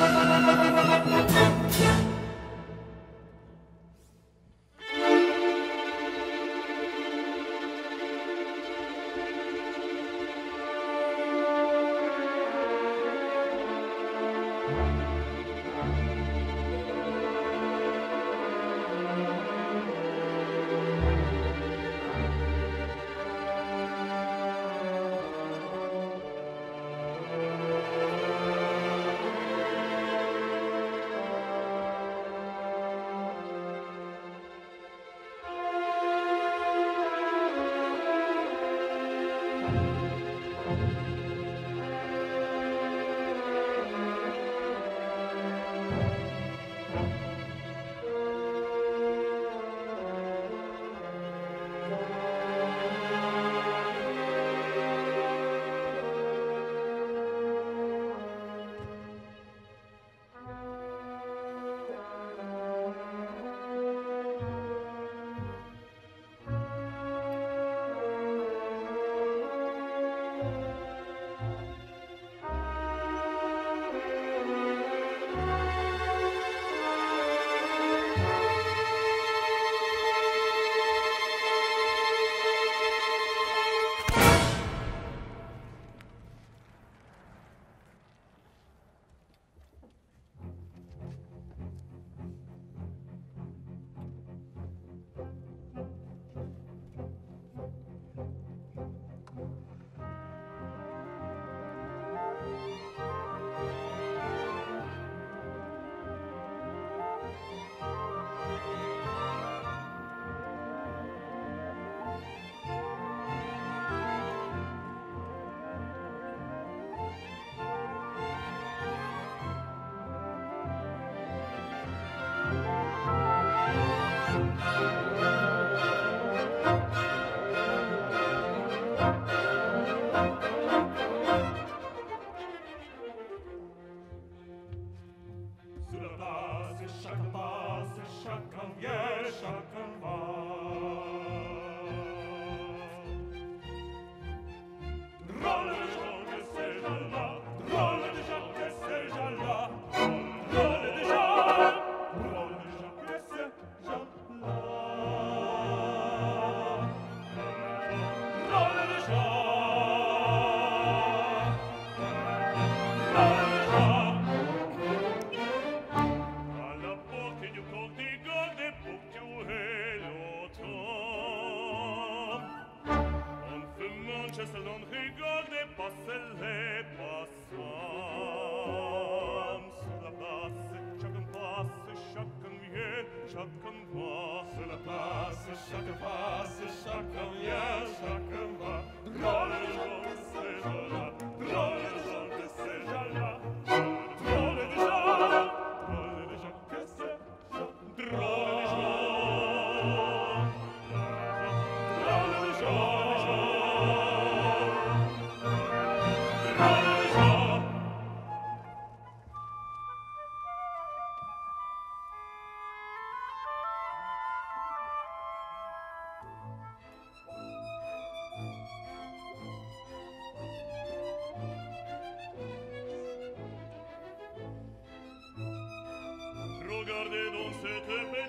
Regardez donc cette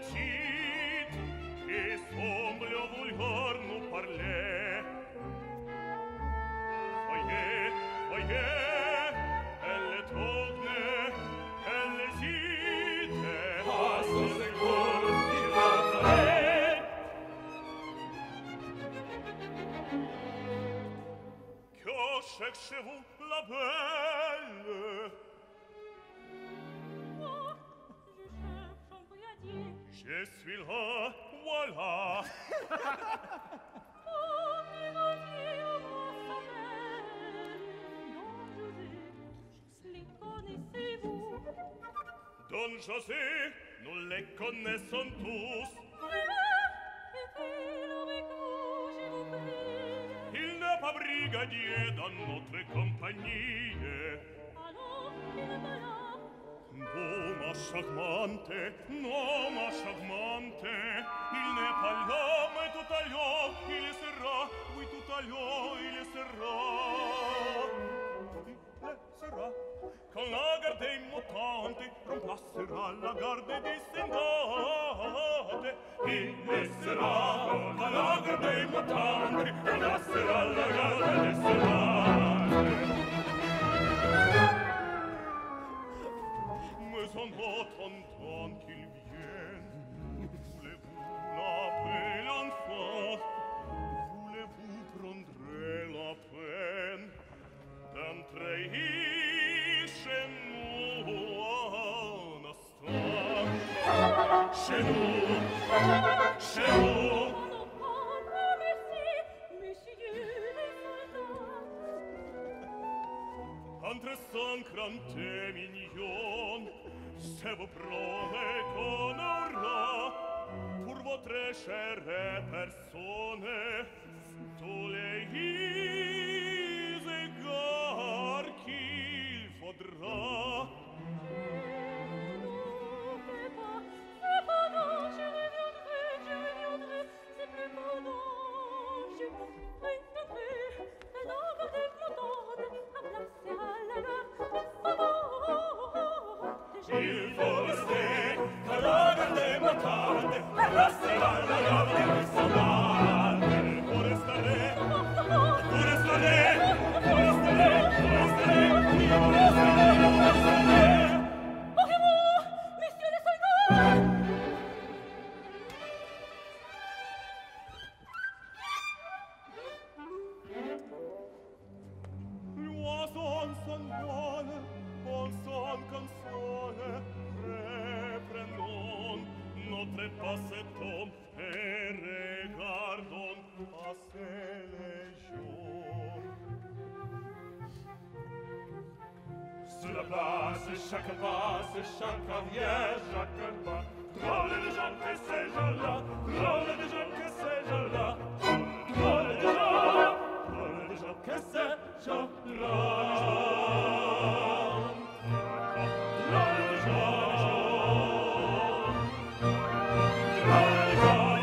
petite qui semble vouloir nous parler. Voyez, voyez, elle tourne, elle hésite. À son secours, il va parler. Que cherchez-vous, la belle? Je suis là, voilà. Oh, vivons-y, moi, sa belle, Don José, les connaissez-vous? Don José, nous les connaissons tous. Est-il avec vous, je vous prie? Il n'est pas brigadier dans notre compagnie. Ah non, il n'est pas là. Non, ma charmante, non, ma charmante, il n'est pas là, mais tout à l'heure, il sera, oui, tout à l'heure, il sera. Il sera, quand la garde est montante, mattante rompasserà la garde dissendate. Il messerà la garde mattante rompasserà la garde dissendate. Mais en attendant qu'il vienne, voulez-vous la belle enfant, voulez-vous prendre la peine d'entrer chez nous un instant? Chez nous, chez nous. Non, pas, merci, messieurs les soldats. Entre son grand et mignon, c'est vous promet qu'on aura pour votre chère personne tous les égards qu'il faudra. Je reviendrai, c'est plus pendant, je reviendrai, la garde montante, à placer à la Il faut rester à la garde montante, à placer à la garde montante. Pour restare, pour restare, pour restare, pour restare, pour restare. Mourez-vous, messieurs les soldats! L'oiseau son vole, on son console, reprenons notre passe-temps et regardons passer les jours. Sur la place, chaque passe, chaque vierge, chaque pas, drôle de gens que ces gens-là, drôle de gens que ces gens-là, drôle de gens que ces gens-là. Drôle de gens, drôle de gens.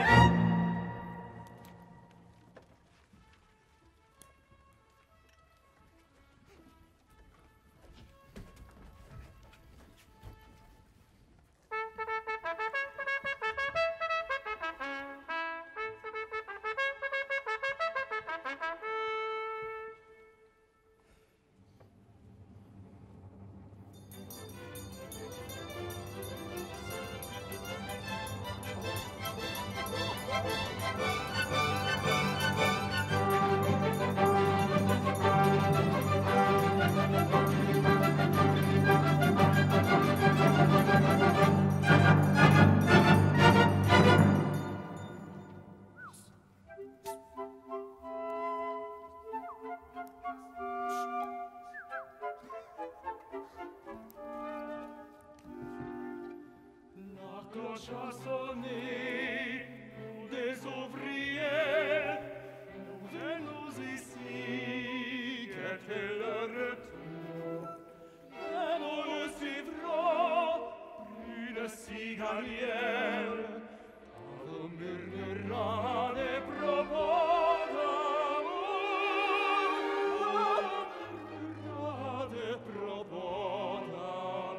A sonné, des ouvriers, nous ici, qu'était le retour. Et nous le suivrons, une cigalière, on murmurera des propos d'amour, on murmurera des propos d'amour.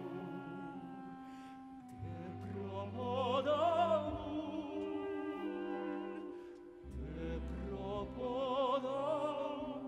Propos d'amour, des propos d'amour.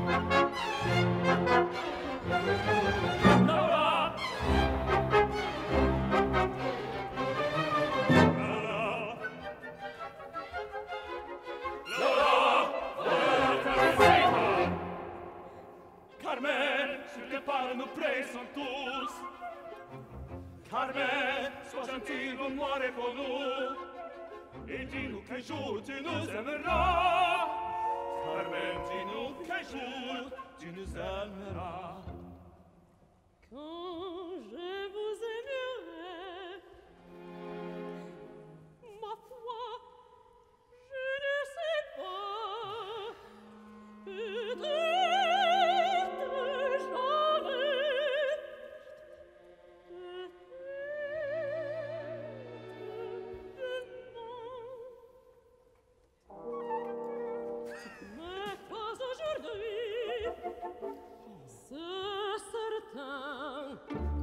Laura! Carmen, sur tes pas nous pressons tous. Carmen, sois gentil, moi pour nous. Et dis-nous quel jour tu nous aimeras. Carmen, dis-nous quel jour tu nous aimeras. Quand je vous aimerai, ma foi, je ne sais pas, peut-être jamais, peut-être mais pas aujourd'hui, c'est certain.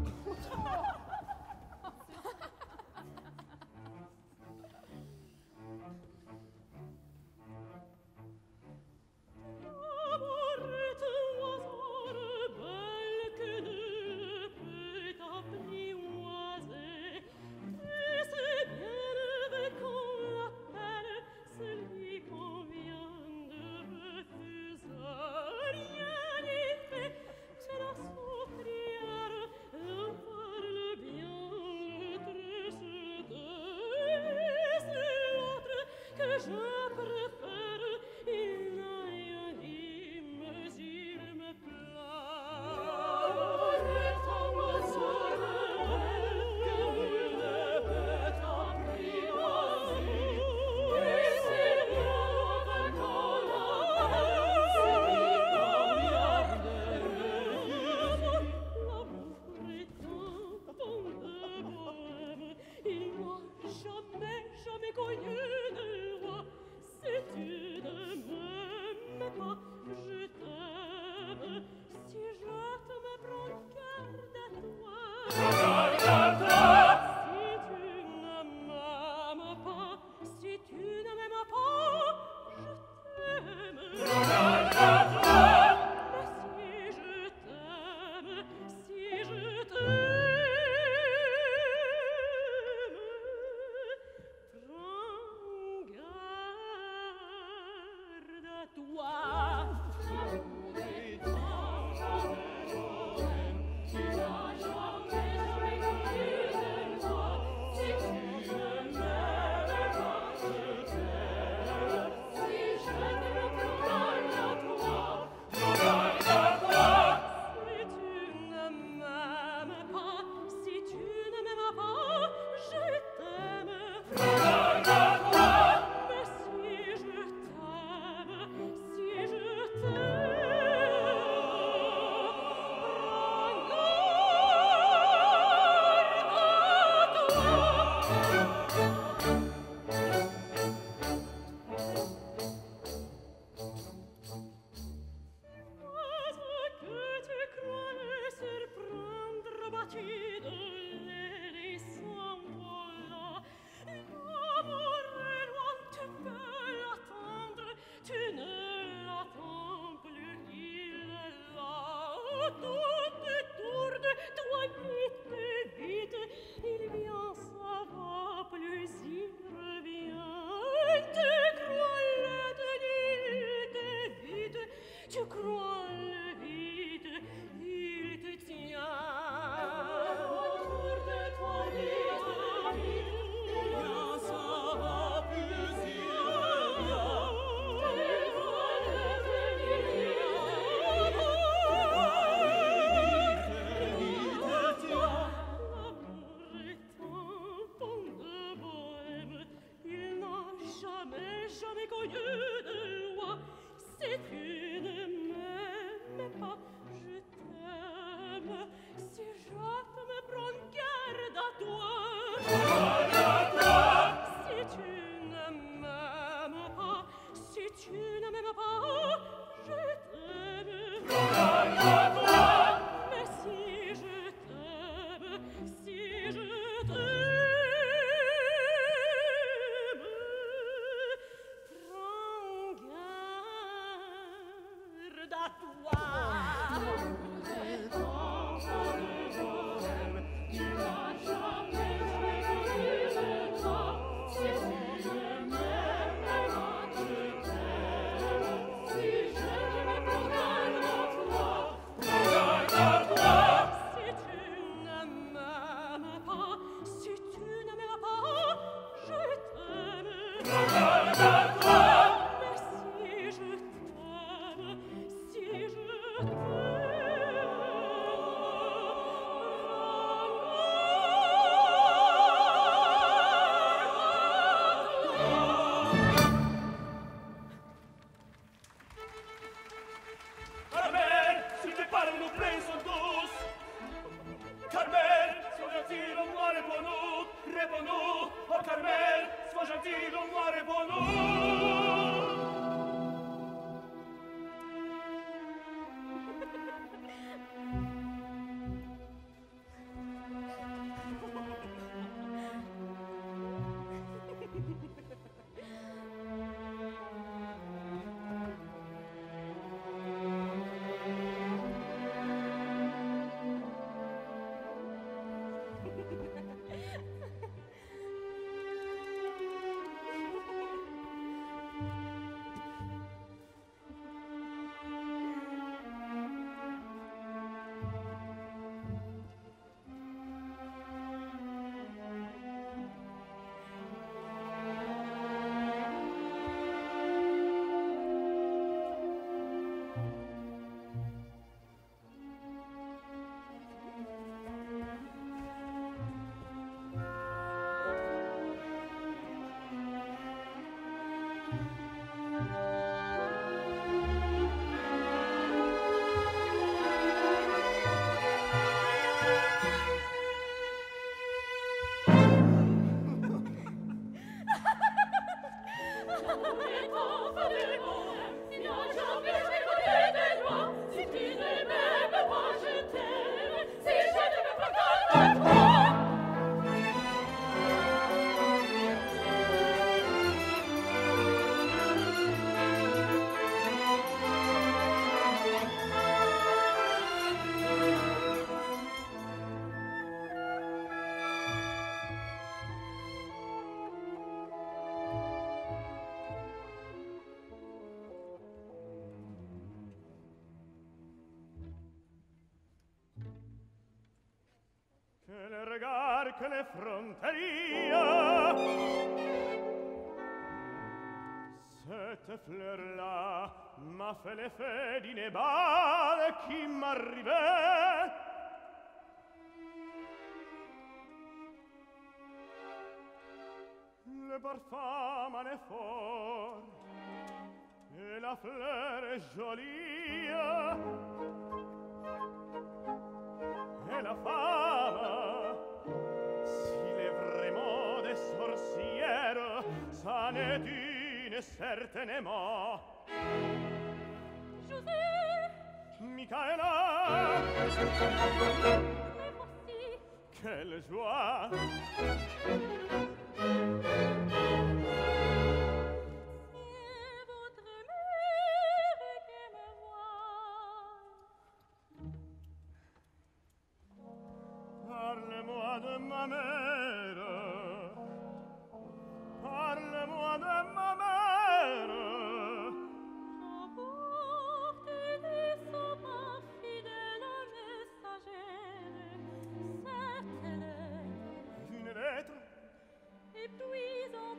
Amour est un oiseau belle que nul ne peut apprivoiser. Et c'est bien élevé qu'on l'appelle celui qu'on vient de refuser. Rien n'y fait, c'est la souffrière, l'un parle bien, l'autre se tait. C'est l'autre que je préfère, il n'a rien dit, mais il me plaît. Amour est un oiseau belle que nul ne peut apprivoiser. Et c'est bien élevé qu'on l'appelle celui qu'on vient de refuser. L'amour est un pont de bohème, il n'a jamais connu de loi. Si tu ne m'aimes pas, je t'aime. Si je t'aime, prends garde à toi. Si tu ne m'aimes pas, si tu ne m'aimes pas, je t'aime. Mais si je t'aime, si je t'aime, prends garde à toi. Si tu ne m'aimes pas, si tu ne m'aimes pas, je t'aime. Mais si je t'aime, si je t'aime, Est-ce que tu croyais surprendre battu de l'aile et s'envola? L'amour est loin, tu peux l'attendre, tu ne l'attends plus, il est là. Tout autour de toi, vite, il vient, ça va plus, il revient. Tu crois le tenir vite, tu crois le vite, il te tient. Autour de toi, vite, il vient, ça va plus, il revient. Tu crois le tenir vite, il te tient. L'amour est un pont de bohème, il n'a jamais connu de loi. Si tu ne m'aimes pas, je t'aime. Si je t'aime, prends garde à toi. Si tu ne m'aimes pas, si tu ne m'aimes pas, je t'aime. Mais si je t'aime, si je t'aime, prends garde à toi. Que le regard, que le fronteries, cette fleur-là m'a fait l'effet d'une balle qui m'arrivait. Le parfum en est fort, et la fleur est jolie, et la femme, s'il est vraiment des sorcières, ça n'est une certainement. José! Michaela! Me voici! Quelle joie! C'est votre mère qui me voit. Parle-moi de ma mère. Parle-moi de ma mère. Apportez des soins fidèles messagères, cette lettre, Une lettre? et puis en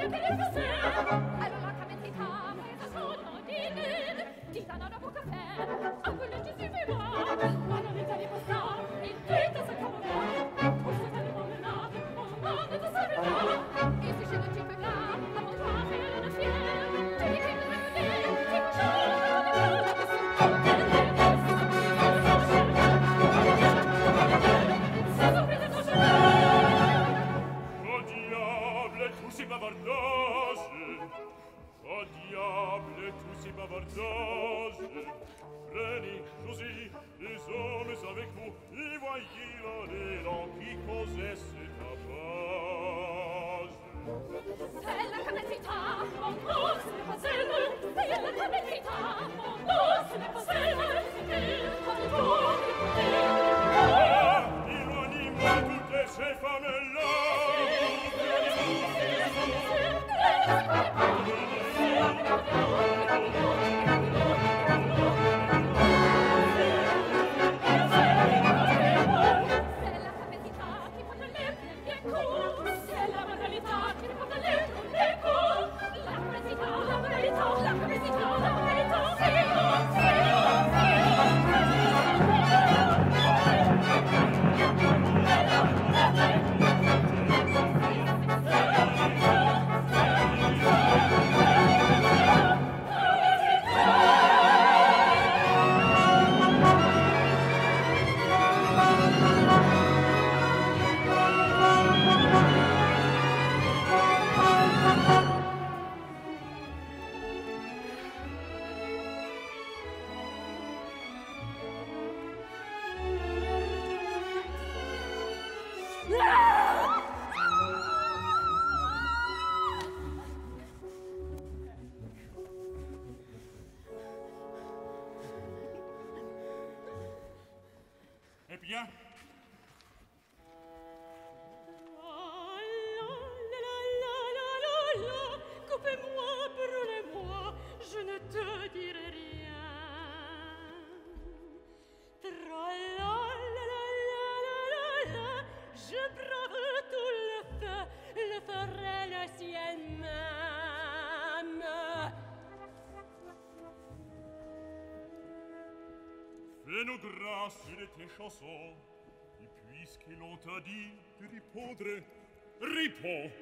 Fais-nous grâce de tes chansons, et puisque l'on t'a dit de répondre, réponds.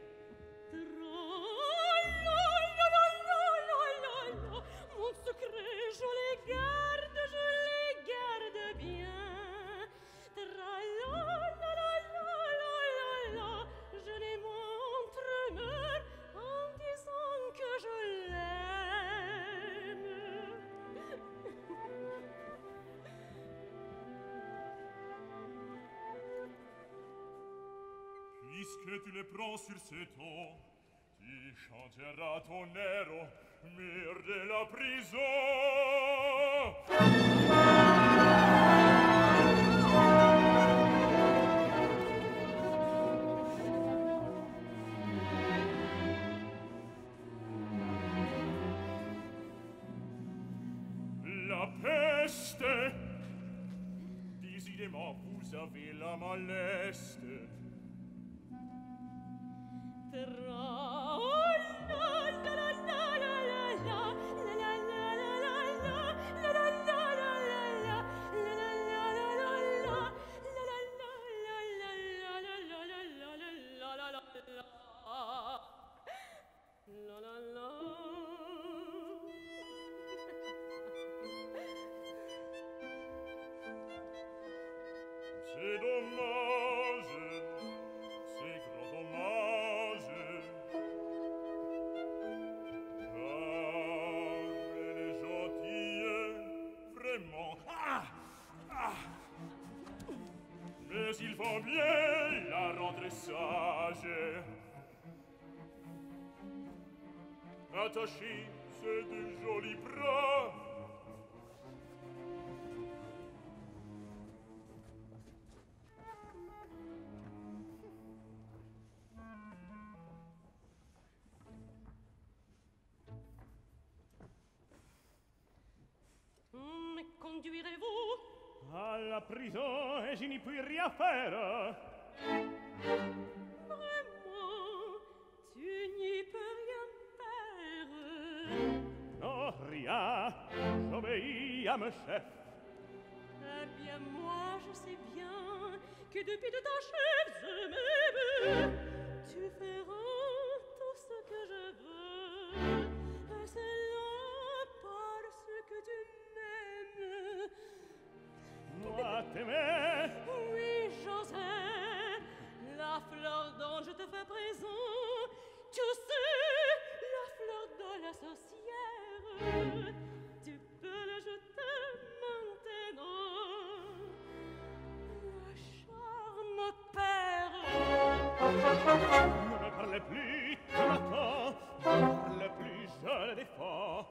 Mon secret, je les garde bien. Je les montre meurs en disant que je l'aime. Puisque tu les prends sur ces tons, tu chanteras ton air, mur de la prison. La peste, décidément vous avez la maleste. C'est dommage, c'est grand dommage, car elle est gentille, vraiment. Mais il faut bien la rendre sage. Attachez ces deux jolis bras. Me conduirez-vous À la prison, et je n'y puis rien faire. Vraiment, tu n'y quatrième chef. Eh bien, moi, je sais bien que depuis de ta chef, je m'aime. Tu feras tout ce que je veux. Et c'est là parce que tu m'aimes. Moi, t'aimer. Oui, José, la fleur dont je te fais présent, tu sais, la fleur de la sorcière. Tu peux le jeter maintenant. Le charme perd. Ne me parlez plus, tu m'attends. Ne parlez plus, je le défends.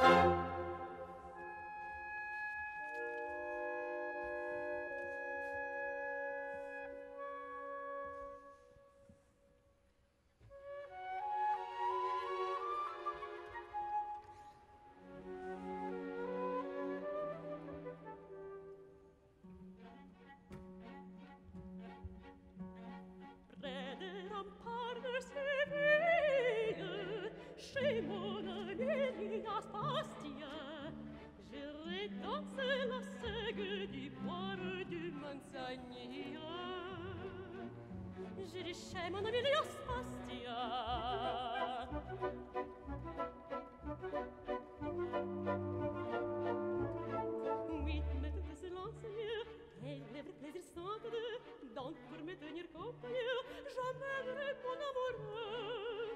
Près des remparts de Séville, chez mon ami Aspastia, j'irai danser la segue du port du Manzanilla. J'irai chez mon ami Aspastia. Oui, mais tout est silencieux, et les vrais plaisirs sont deux. Donc pour me tenir compagnie, j'amènerai mon amoureux.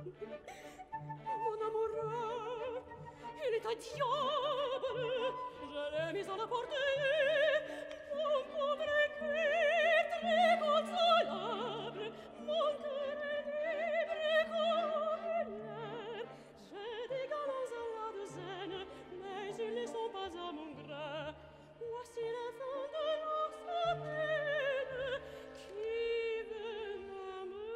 Mon amoureux, il est un diable. Je l'ai mis à la portée. Mon pauvre cœur très consolable. Mon cœur est libre comme l'air. J'ai des galants à la douzaine, mais ils ne sont pas à mon gré. Voici la fin de notre peine. Qui veut m'aimer?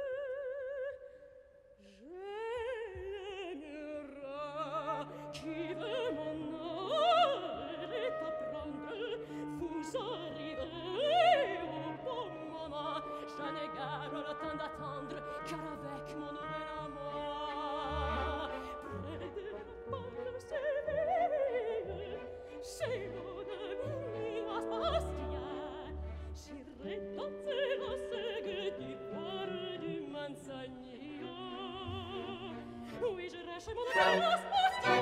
Je l'aimerai. Qui veut mon âme et t'apprendre? Vous arriverez au bon moment. Je n'ai guère le temps d'attendre, car avec mon nouvel amour, près de la porte de Séville, chez mon ami Aspastia, j'irai danser la segue du port du Manzanilla. Oui, j'irai chez mon ami Aspastia.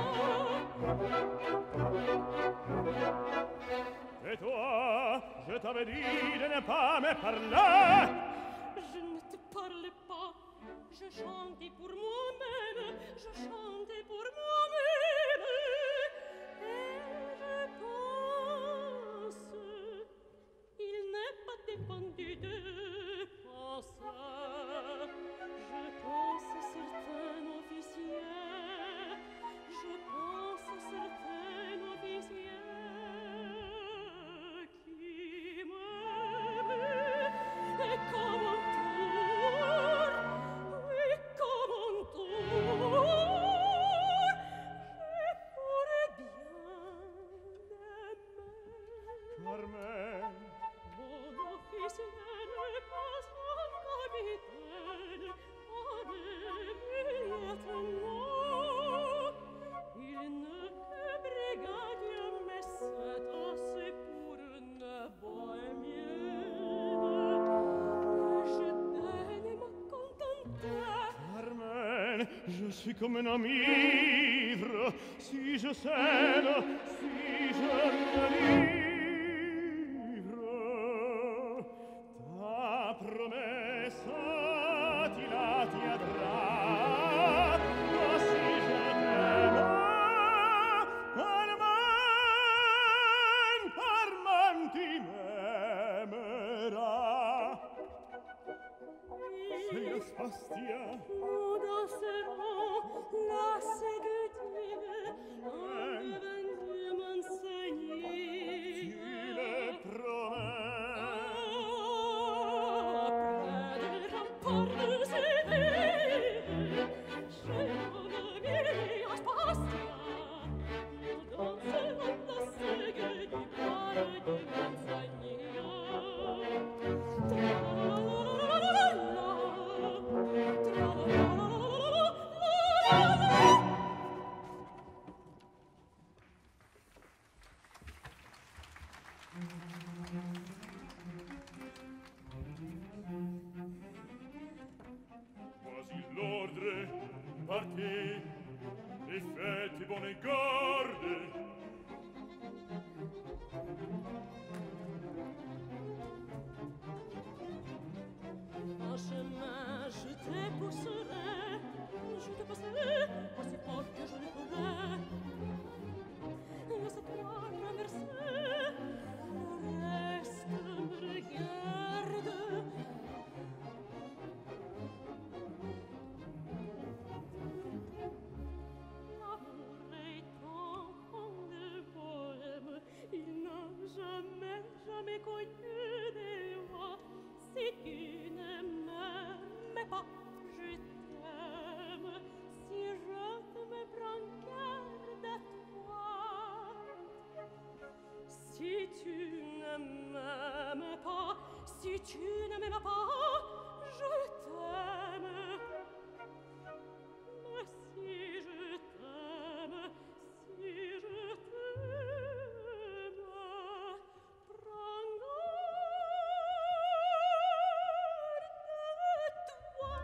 Et toi, je t'avais dit de ne pas me parler. Je ne te parlais pas, je chantais pour moi-même, je chantais pour moi-même. Et je pense, il n'est pas défendu de penser. Je pense à certains officiers, je pense à certains officiers qui m'aiment. Et comme un tour, oui, comme un tour, je pourrais bien l'aimer. Carmen, Mon officier n'est pas un capitaine, un lieutenant. Il n'est que brigadier, mais c'est assez pour une bohémienne. Je daigne me contenter. Carmen, je suis comme un homme ivre. Si je cède, si je me livre, ta promessa ti la tiendra. Oh, si je t'aime, Carmen, Carmen, tu m'aimeras. C'est Aspastia. Nous danserons la séductive en devant m'enseigner. Tu le promets. Près des remparts de Séville, chez mon ami Aspastia, nous danserons la segue du port du Manzanilla. voudrais partir et faites bonne garde. En chemin, je te pousserai, je te passerai aussi fort que je le pourrai. Laisse-toi traverser, reste, me regarde. L'amour est tant de poème, il n'a jamais, jamais connu des voix. Si tu ne m'aimes pas, je t'aime. Si je t'aime, prends garde à toi. Si tu ne m'aimes pas, si tu ne m'aimes pas, je t'aime. Mais si je t'aime, si je t'aime, prends garde à toi.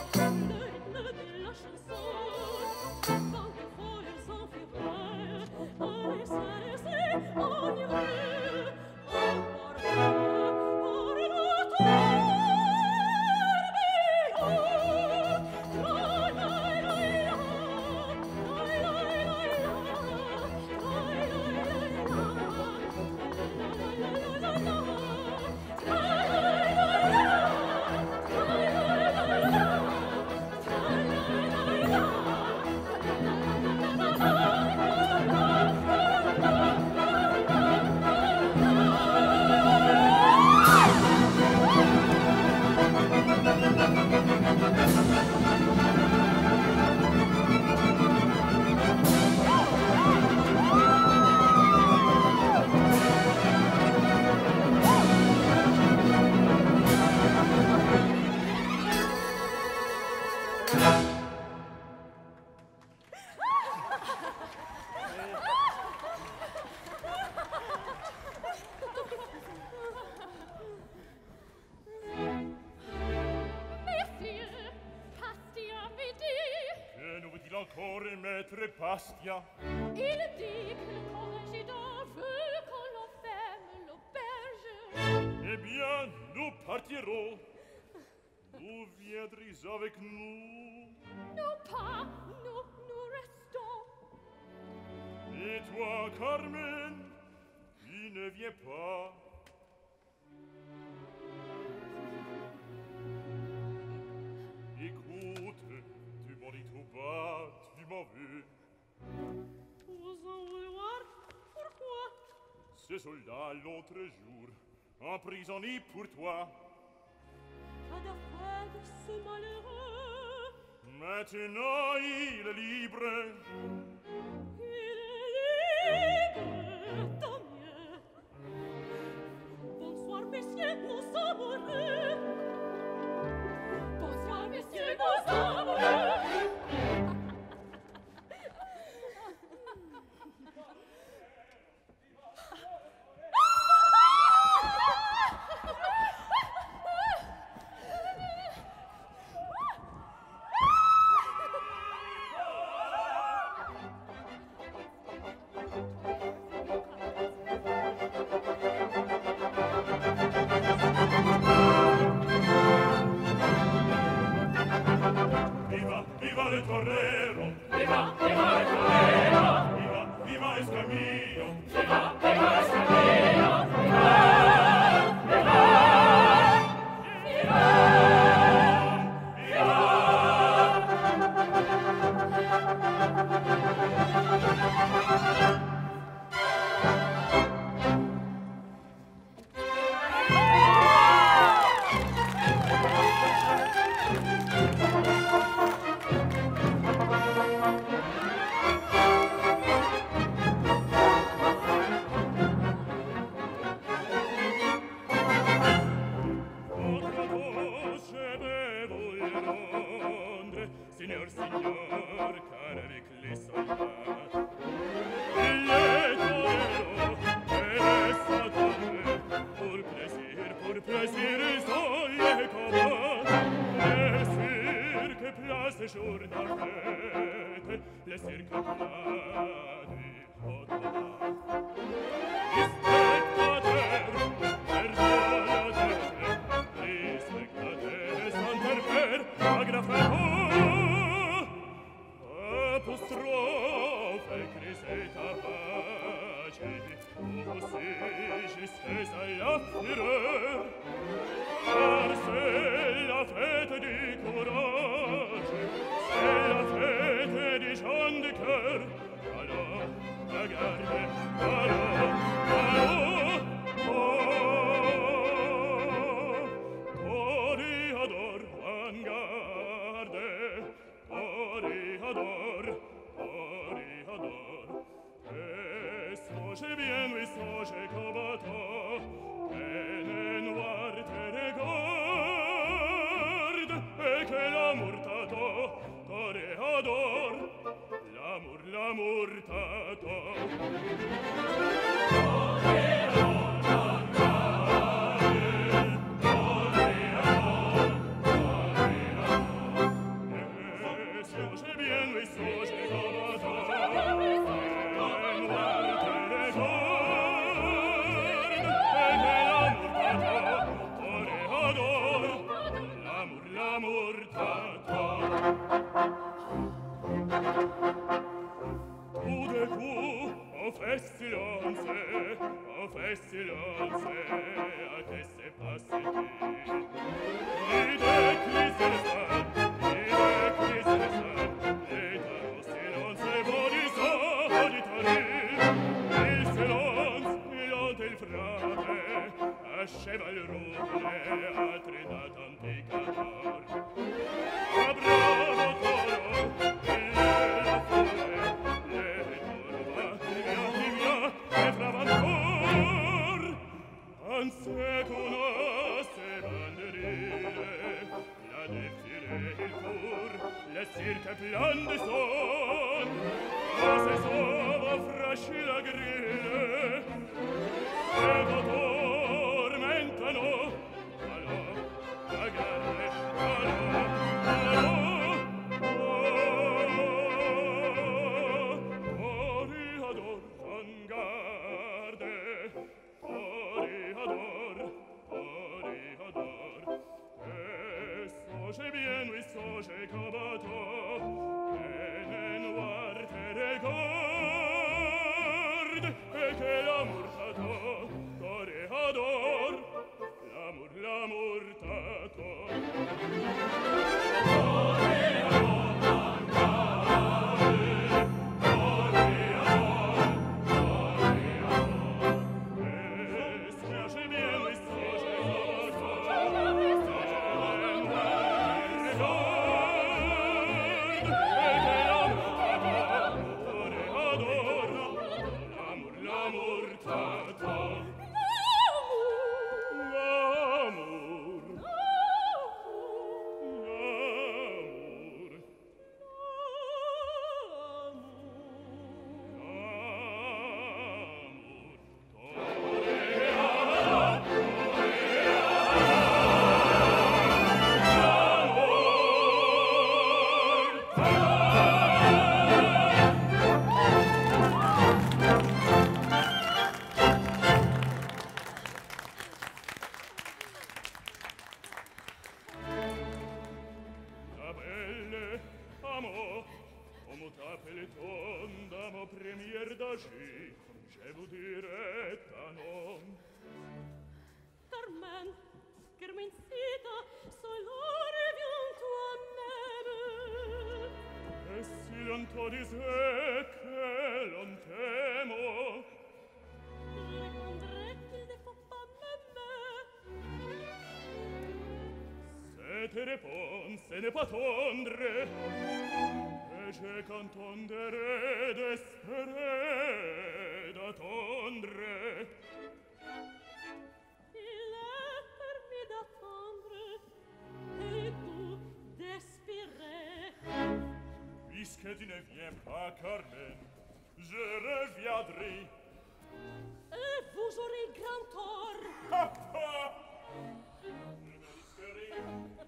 Bastia. Il dit que le corrégidor veut qu'on l'enferme l'auberge. Eh bien, nous partirons. Vous viendrez avec nous. Non pas, nous restons. Et toi, Carmen, tu ne viens pas. Écoute, tu m'en dis tout bas, tu m'en veux. Vous en vouloir? Pourquoi? Ce soldat, l'autre jour, emprisonné pour toi. Pas d'affaire de ce malheureux. Maintenant, il est libre. Il est libre, tant mieux. Bonsoir, messieurs, nos amoureux. Bonsoir, messieurs, nos amoureux. Viva, viva el torero! Viva, viva el torero! Viva, viva Escamillo! Viva, viva Escamillo! Viva, viva! Signor, signor, car avec les soldats. Il est torero, et soldats. Pour plaisir, ils sont les combats. Les cirques placent les jours dans la fête, les cirques plats du haut-combat. Les spectateurs perdent la tête, les spectateurs s'interpellent, agrafent. Apostrophe, crise ta pace, aussi jusqu'à la fureur, car c'est la fête du courage, c'est la fête des gens de cœur. Alors, regarde, allons, allons, toréador, en garde, toréador, toréador. Et songez bien, oui, songez combattant, et le noir te regarde, et que l'amour t'attend, toréador, l'amour t'attend. l'amour, le cirque plein de son, quand se sauve franchi la grille, et tormentano, alors, la guerre, alors, Toreador, en garde, Toreador, Toreador, et songez bien, oui, songez qu'au bateau, et ne noir te regarde, et que l'amour t'attend, Toreador, l'amour t'attend. Je vous dirai ta nom. Carmen, schermincita, solare viento a neve. Et si l'on te disait que l'on t'aime, Je répondrai qu'il ne faut pas m'aimer. cette réponse n'est pas tendre, et je qu'entendrai d'espérer, d'attendre. Il est permis d'attendre, et tu d'espérer. Puisque tu ne viens pas, Carmen, je reviendrai. Et vous aurez grand tort. Ha, ha! Je ne risque rien.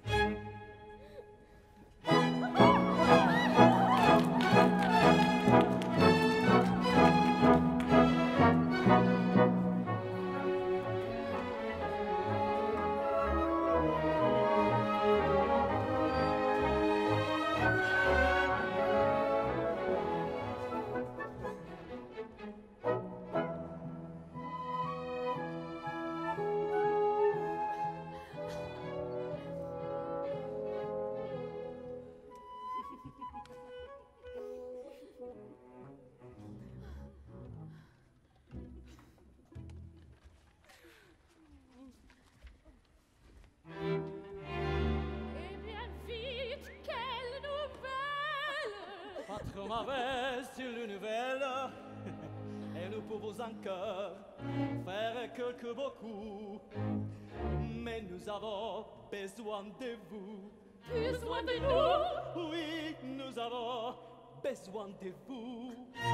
Eh bien vite, quelle nouvelle! Patron m'avait sur le nouvelle, et nous pouvons encore faire quelques beaux coups. Mais nous avons besoin de vous. Besoin de nous! Oui, nous avons besoin de vous.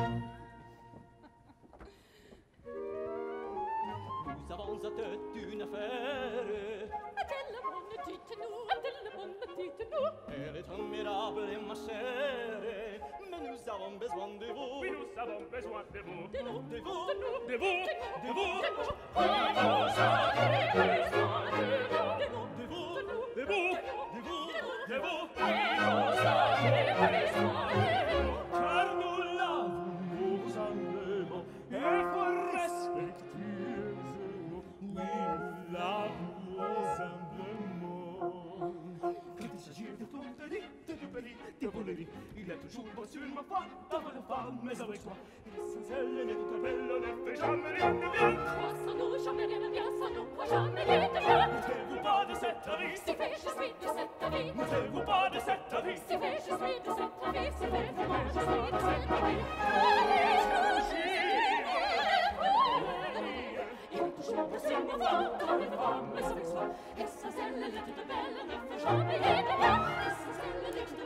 Nous avons à tête une affaire. Adèle bonne, dites-nous, Adèle bonne, dites-nous. Elle est admirable et ma chère, mais nous avons besoin de vous. Oui, nous avons besoin de vous. De nous, De vous, De vous, de vous, de nous. Oui, nous avons besoin de nous. de vous, de vous, de vous, de vous. Oui, nous avons besoin de nous. Car nous l'avons simplement et pour respectueusement. Oui, nous l'avons simplement. Quand il s'agit de tonterie, de duperie, de volerie, il est toujours bon sur ma femme, d'avoir la femme, mais avec toi. L'essentiel n'est tout belle, ne fait jamais rien de bien. Moi, sans nous, jamais rien ne vient, sans nous, moi, jamais rien ne vient. Montez-vous pas de cette vie, C'est fait, je suis de cette vie. montez-vous pas de cette vie. C'est fait, je suis de cette vie. C'est fait, vraiment, je suis de cette vie. Il est toujours aussi ma femme, d'avoir la femme, mais avec soi. Essentiel, elle est toute belle, ne fait jamais rien de bien. Essentiel, elle est toute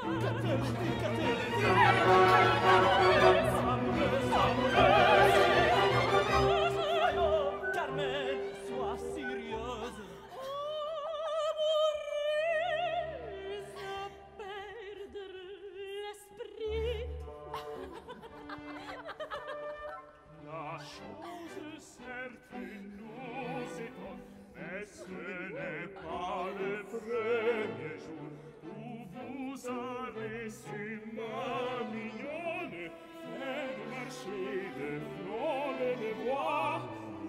Carmen, sois sérieuse. Amoureuse à perdre l'esprit. La chose certes nous étonne, mais ce n'est pas le premier jour où vous avez su, ma mignonne, faire marcher de front le bois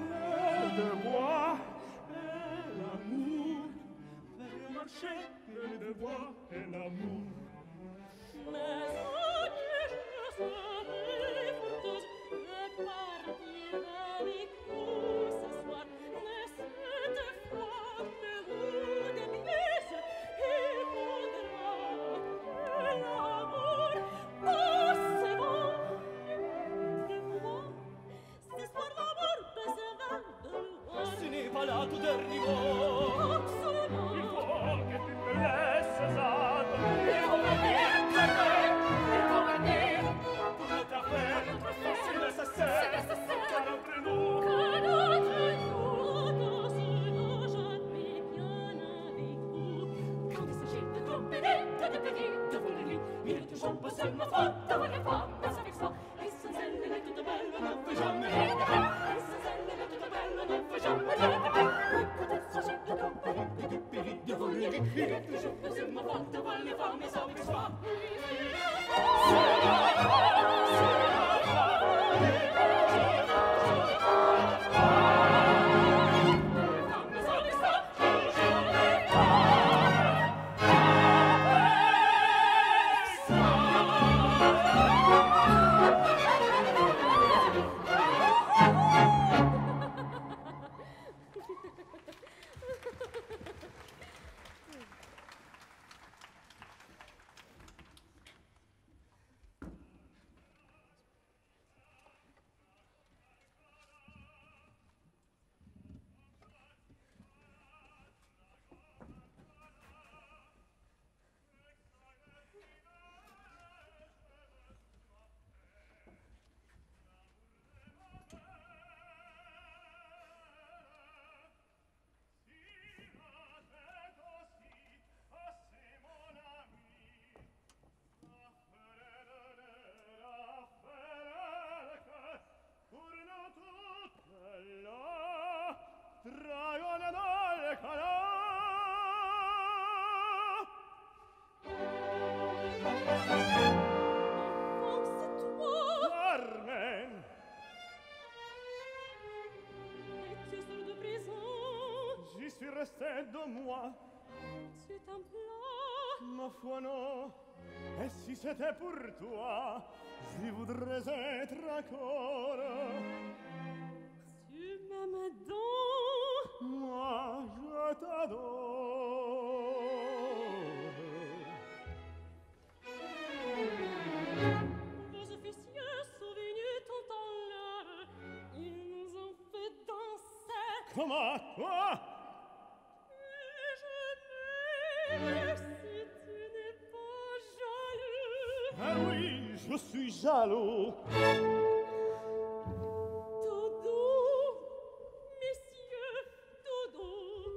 et l'amour. Faire marcher le bois et l'amour. Mais à que je serai forteuse de partir avec vous ce soir. Mais cette fois que vous déplaise, il faudra que l'amour passe bon. De moi, ce soir l'amour passera de loin. Ce n'est pas là tout arrivons. Absolument. Il faut que tu me laisses attendre. Il faut venir, Carmen, il faut venir. Pour notre affaire, c'est nécessaire. Car entre nous, Quand il s'agit de tromper, de périr, de voler, il est toujours pas seulement fort d'avoir les femmes avec soi. Et sans elle, elle est toute belle, on ne peut jamais les défaire. Et sans elle, elle est toute belle, on ne peut jamais les défaire. Et quand il s'agit de tromper, de périr, de voler, il est toujours pas seulement fort d'avoir les femmes avec soi. Carmen, Es-tu sûr de présent? j'y suis resté 2 mois. Tu t'emploies? Ma foi non, et si c'était pour toi, j'y voudrais être encore. Tu m'aimes donc? Moi, je t'adore. Vos officiers sont venus tout en l'heure. Ils nous ont fait danser. Comment, toi? Et je m'aime si tu n'es pas jaloux. Ah oui, je suis jaloux. Tout doux, messieurs, tout doux.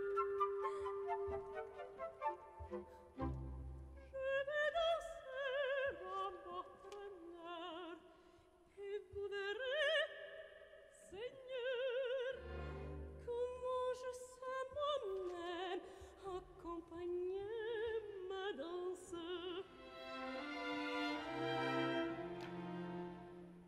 Je vais danser à votre honneur, et vous verrez, Seigneur, comment je sais moi-même accompagner ma danse.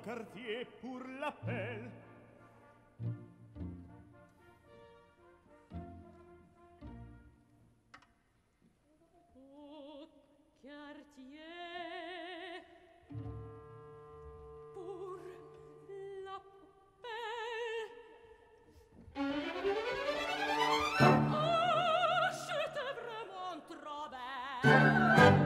quartier pour l'appel. Au quartier pour l'appel. Oh, j'étais vraiment trop belle.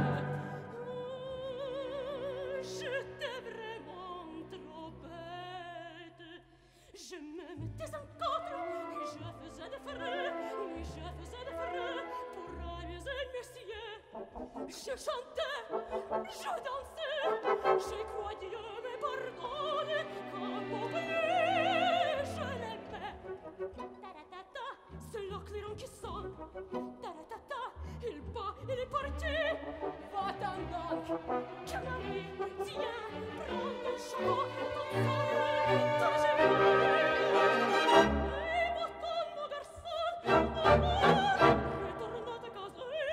J'étais vraiment trop bête. Je me mettais en quatre et je faisais des frais. Oui, je faisais des frais pour amuser messieurs. Je chantais, je dansais, j'ai quoi Dieu me pardonne, comme oublié, je l'aimais. Ta-ra-ta-ta, c'est le clairon qui sonne. Ta-ra-ta-ta, il bat, il est parti. Va-t'en donc, Camille, tiens, prends ton chapeau, ton sarrau, ta chemise. Et va-t'en, mon garçon, mon amour, retourne à ta case.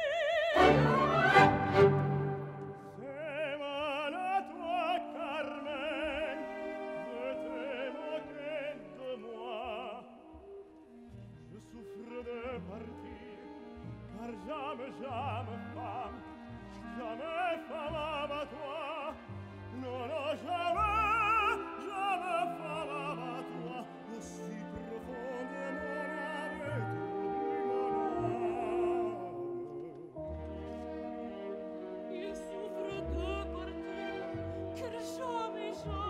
C'est mal à toi, Carmen, de te moquer de moi. Je souffre de partir, car jamais femme à toi. Non, non, jamais femme à toi, aussi profondément avec mon âme. Il souffre de partir, que jamais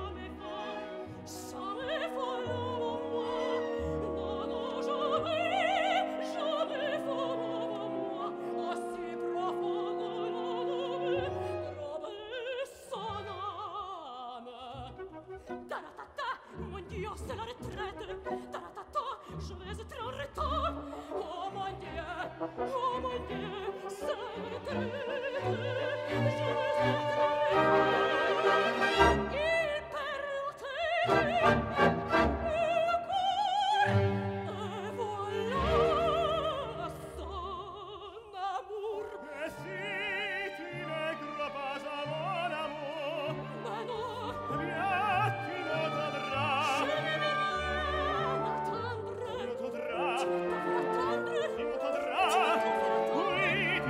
folle avant moi. Non, non, jamais folle avant moi. Aussi profondément trouver son âme. Ta-ra-ta-ta, mon Dieu, c'est la retraite. Ta-ra-ta-ta, je vais être en retard. Oh mon Dieu, c'est la retraite. Je vais être en retard. Il perd la tête, le corps, et voilà son amour. Et si tu ne crois pas à mon amour, Mais non, bien tu m'entendras. je ne vais rien attendre. Tu m'entendras. Tu devrais attendre. Tu m'entendras. Tu devrais attendre. Oui, tu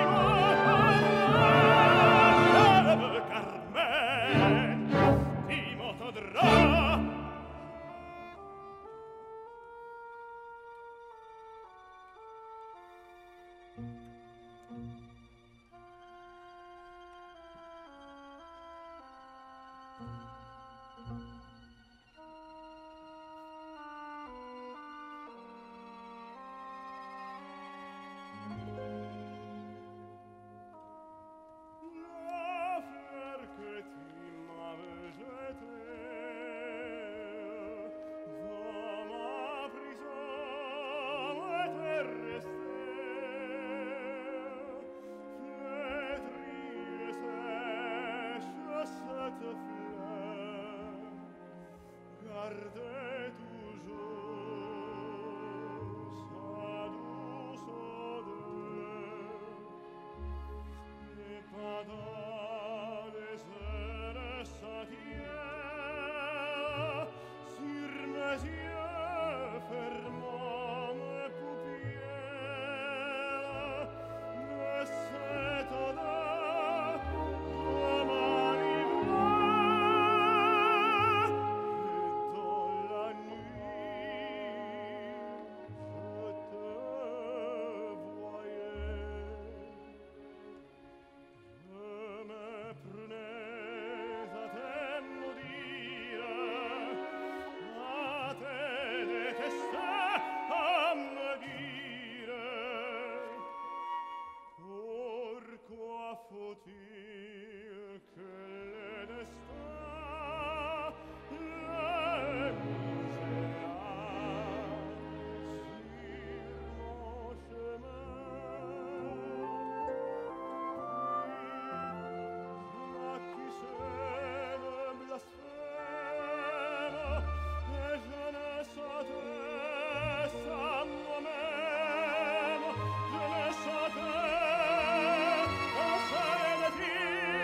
m'entendras. Carmen, tu m'entendras. La fleur que tu m'avais jetée dans ma prison était restée flétrie et sèche cette fleur gardait toujours sa douce odeur. Et pendant les heures s'attiennent sur mes yeux fermant mes paupières de cette odeur de m'enivrer. Et dans la nuit je te voyais. Je me prenais à te maudire, à te détester, à me dire pourquoi faut-il que le destin le misérable sur mon chemin. M'accusais de blasphème, et je ne sentais ça moi-même. Je ne sentais qu'un seul désir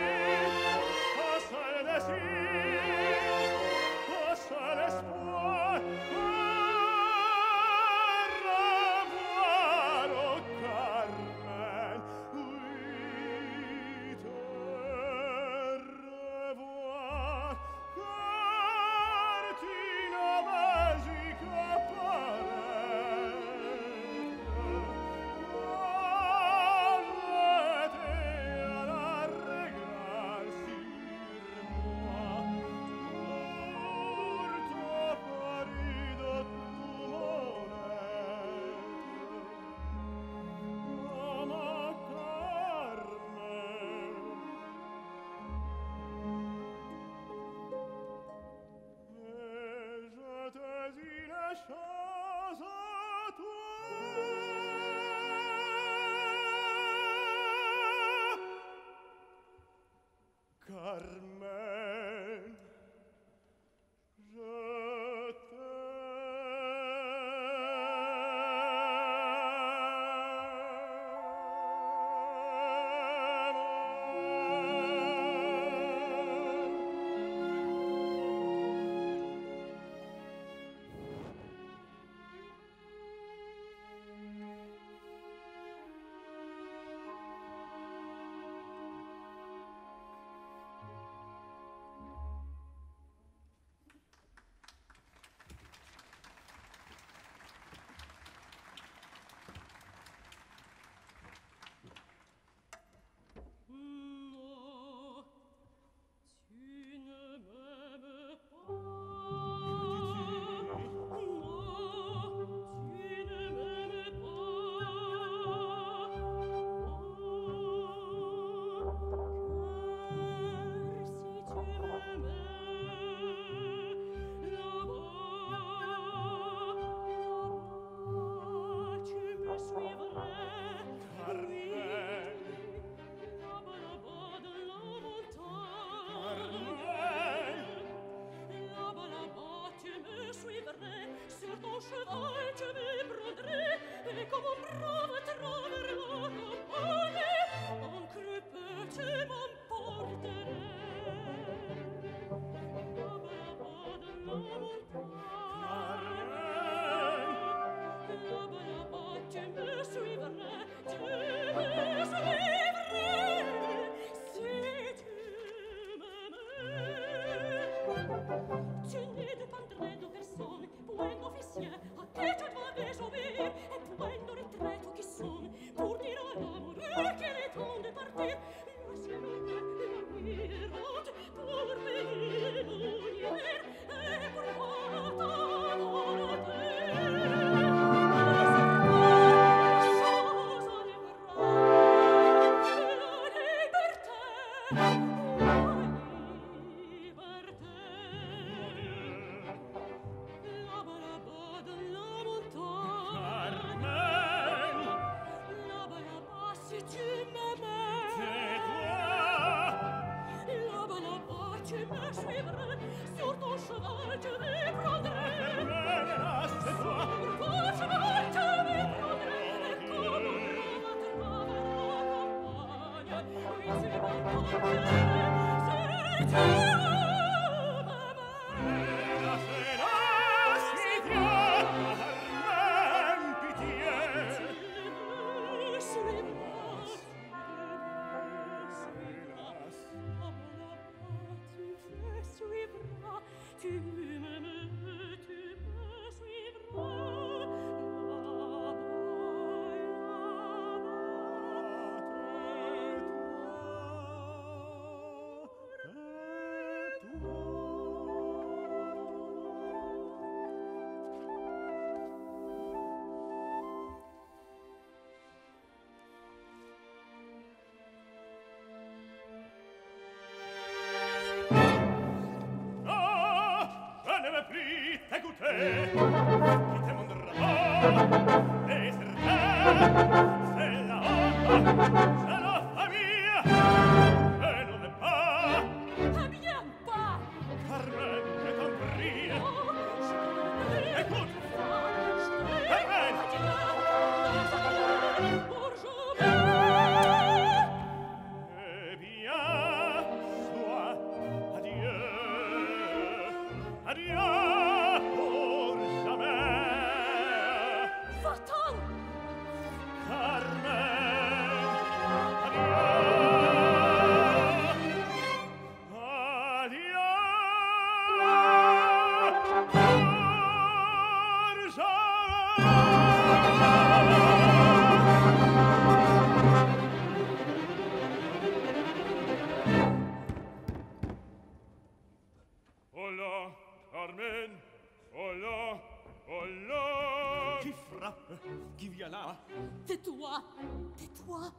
Tais-toi! Tais-toi!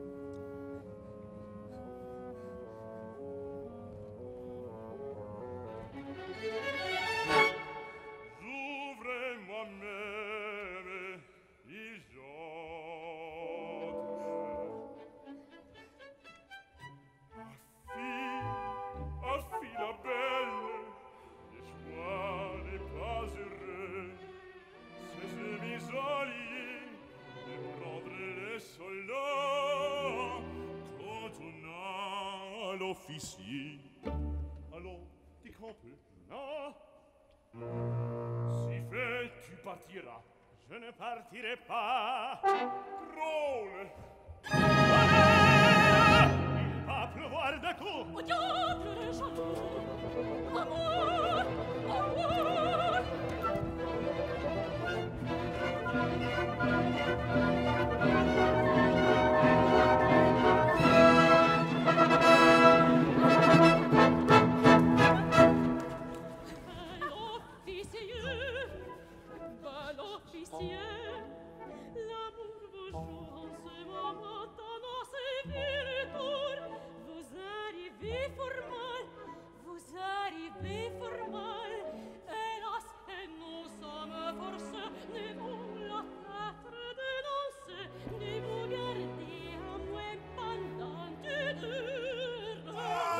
J'ouvre moi-même les autres. Fille la belle, les choix n'est pas heureux. C'est mes alliés de prendre les soldats quand on a l'officier. Allons, décampe, non? Si fait, tu partiras. Je ne partirai pas. Drôle! Il va pleuvoir d'un coup. Au diable les jaloux! Amour! Amour! Bel officier, l'amour vous joue en ce moment dans ces villes tours. Vous arrivez fort mal, vous arrivez fort mal. Hélas, et nous sommes forcés de vous la faire dénoncer, de vous garder à moins pendant du dur.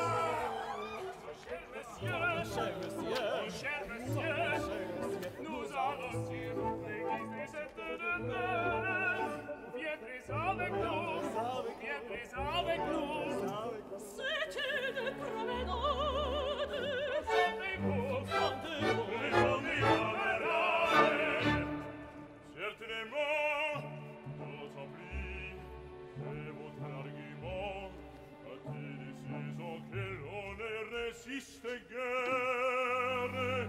Cher monsieur, nous allons sur l'église de cette demeure. Viendrez avec nous, viendrez avec nous. C'est une promenade. Sentez-vous, et on y verra. Certainement, d'autant plus, c'est votre argument. A-t-il des saisons que l'on ne résiste guère?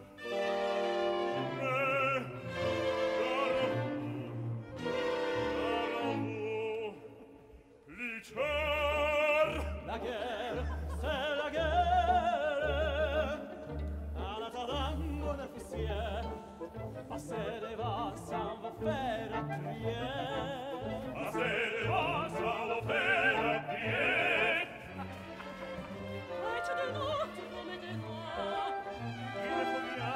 Mais, garons-vous, plus tard, la guerre, c'est la guerre. À Notre-Dame, on officier, passer les vas, ça va faire la prière. Passer les vas, ça va faire la prière. Et tu de l'autre, comme des noirs. Il faut bien.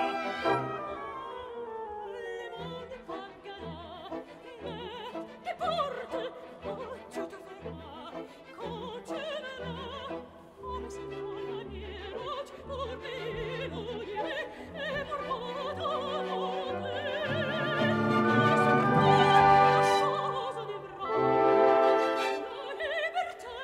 Le monde pagherà, mais qu'importe, oh, tu te feras, quand tu verras, come si fa la mia pour m'élodier et pour m'adorer. Chose du bras, la liberté,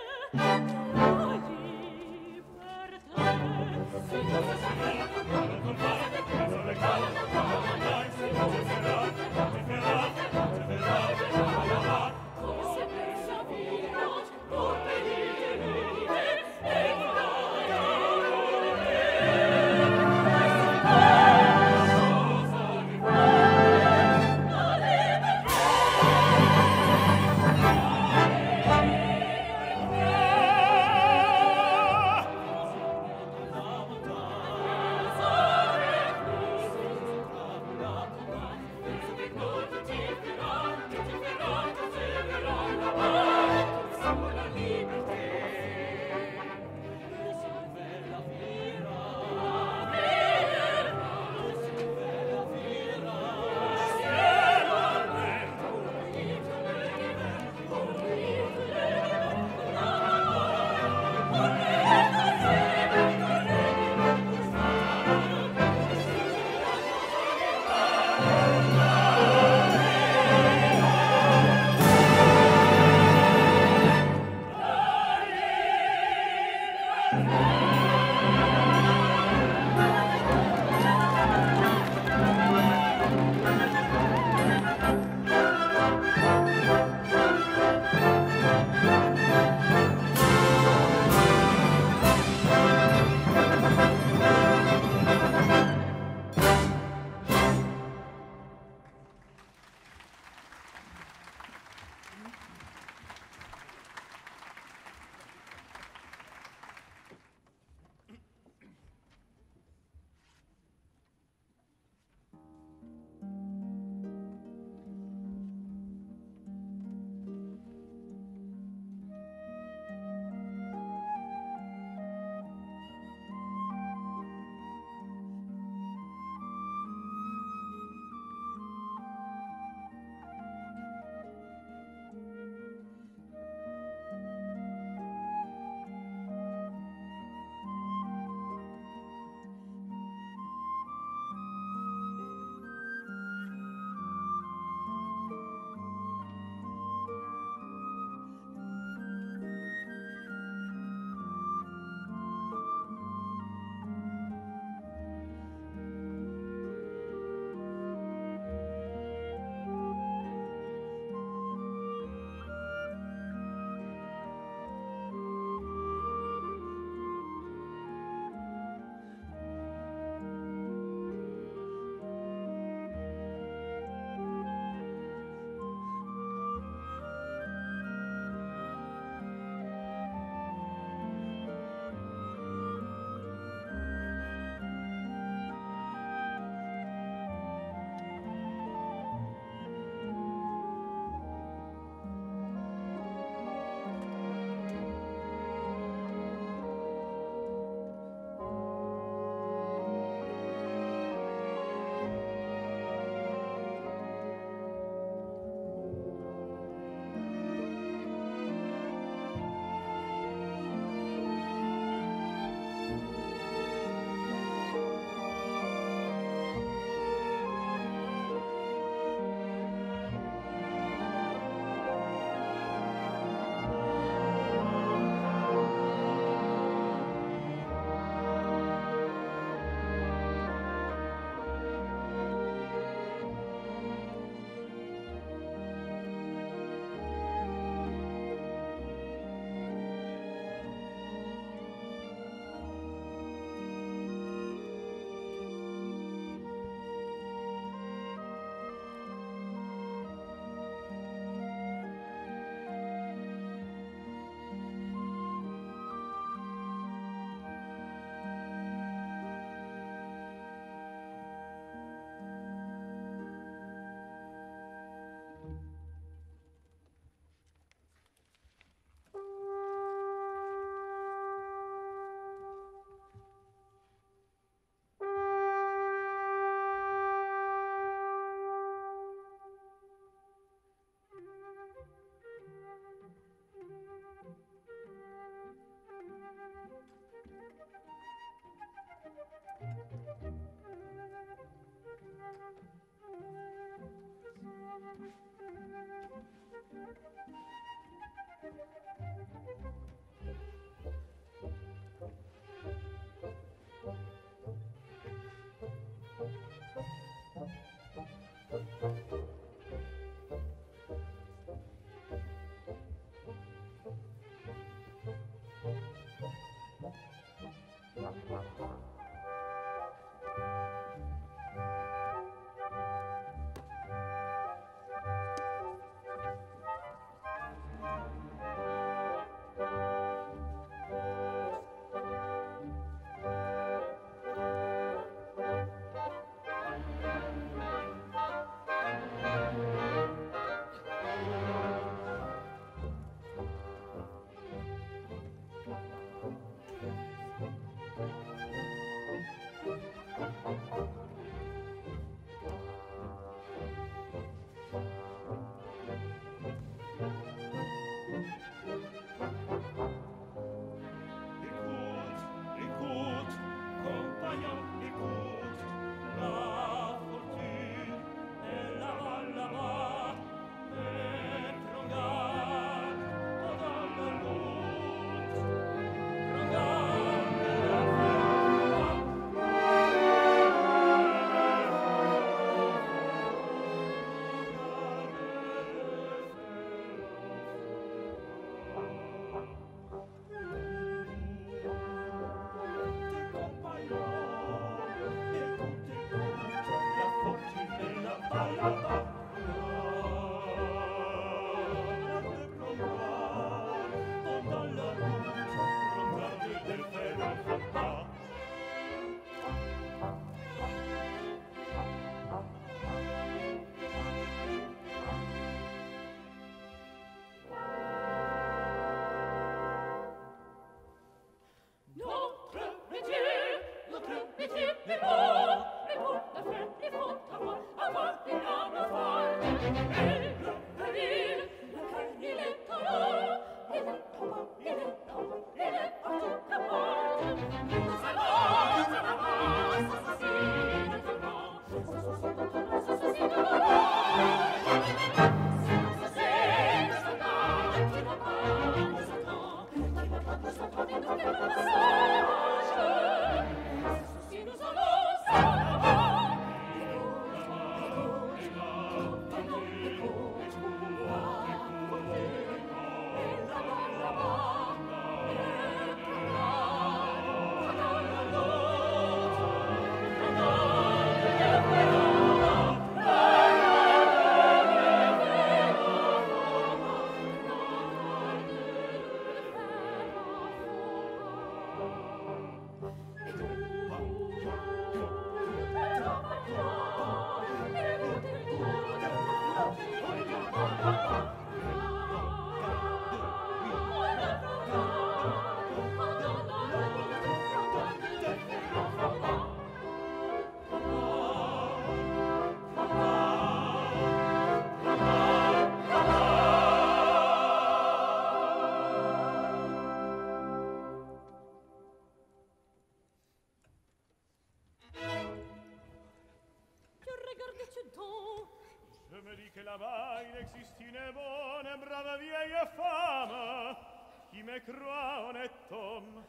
là-bas il existe une bonne et brave vieille femme qui me croit honnête homme.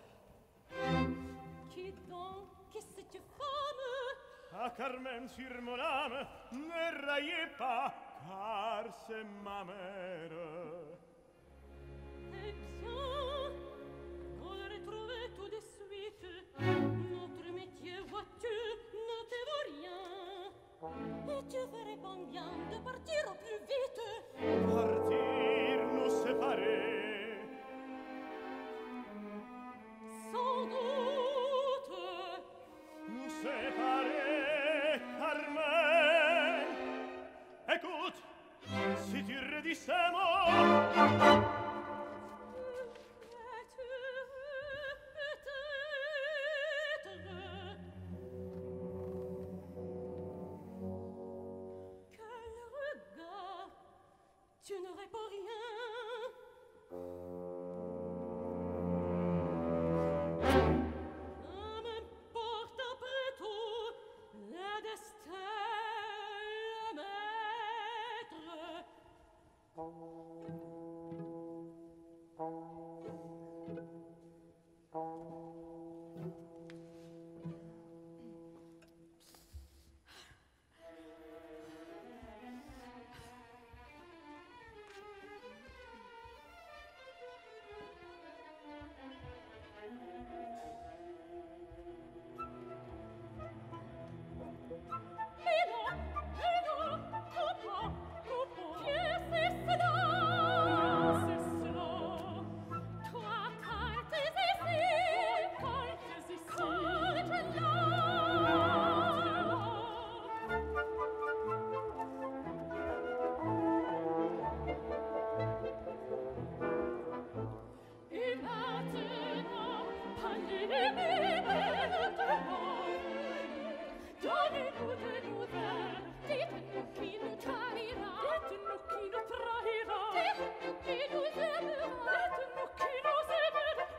Qui donc, qui cette femme? Ah, Carmen sur mon âme, ne raillez pas, car c'est ma mère. Eh bien, vous le retrouvez tout de suite. Notre métier, vois-tu, ne te vaut rien. Et tu ferais pas bien de partir au plus vite. Partir, nous séparer. Sans doute. Nous séparer, Carmen. Écoute, si tu redis ces mots,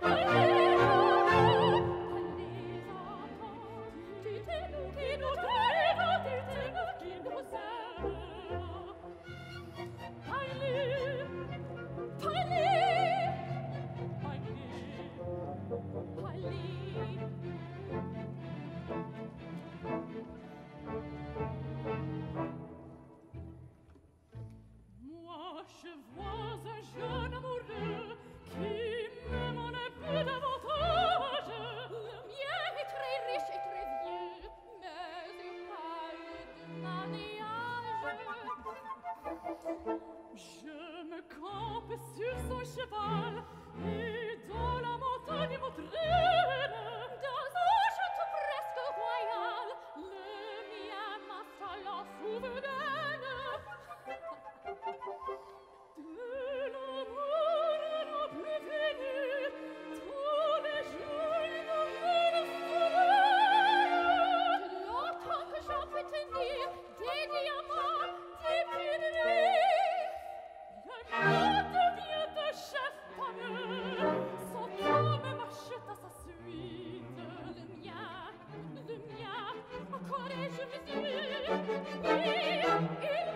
Moi, je vois un jeune amoureux qui m'aime en un peu davantage. Le mien est très riche et très vieux, mais il parle de mariage. Je me campe sur son cheval et dans la montagne m'entraîne. Dans un château presque royal, le mien m'installe en souveraine. De l'amour n'a plus fini, tous les jours il nous sourire. De longtemps que j'en peux tenir des diamants, des pierreries. Le mien devient un chef fameux, son homme m'achète à sa suite. Le mien, encore et je me dis, oui, il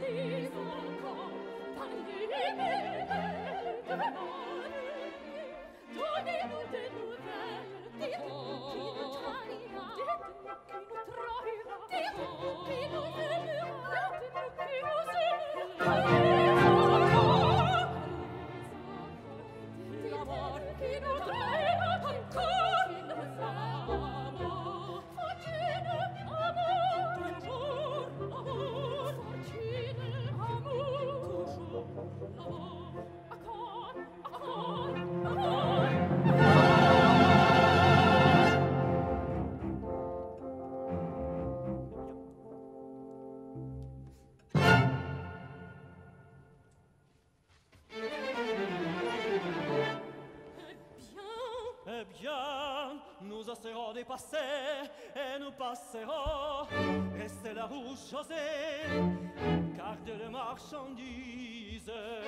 Eh bien, nous serons dépassés et nous passerons. Restez là où José, garde les marchandises.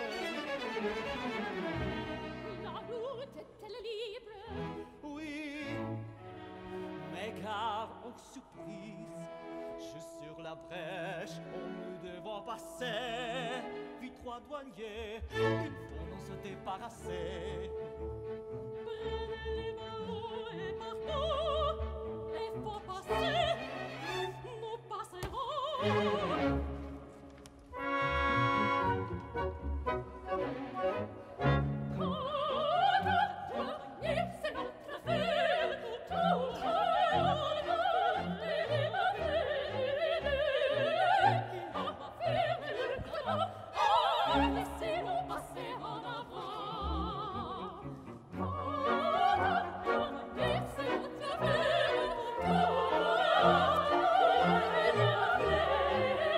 La route est-elle libre? Oui, mais garde aux surprises. Juste sur la brèche où nous devons passer. Puis trois douaniers, il faut nous se débarrasser. Prenez les ballots et partons. Il faut passer. Nous passerons. C'est notre affaire. Laissez-nous passer en avant. C'est notre affaire.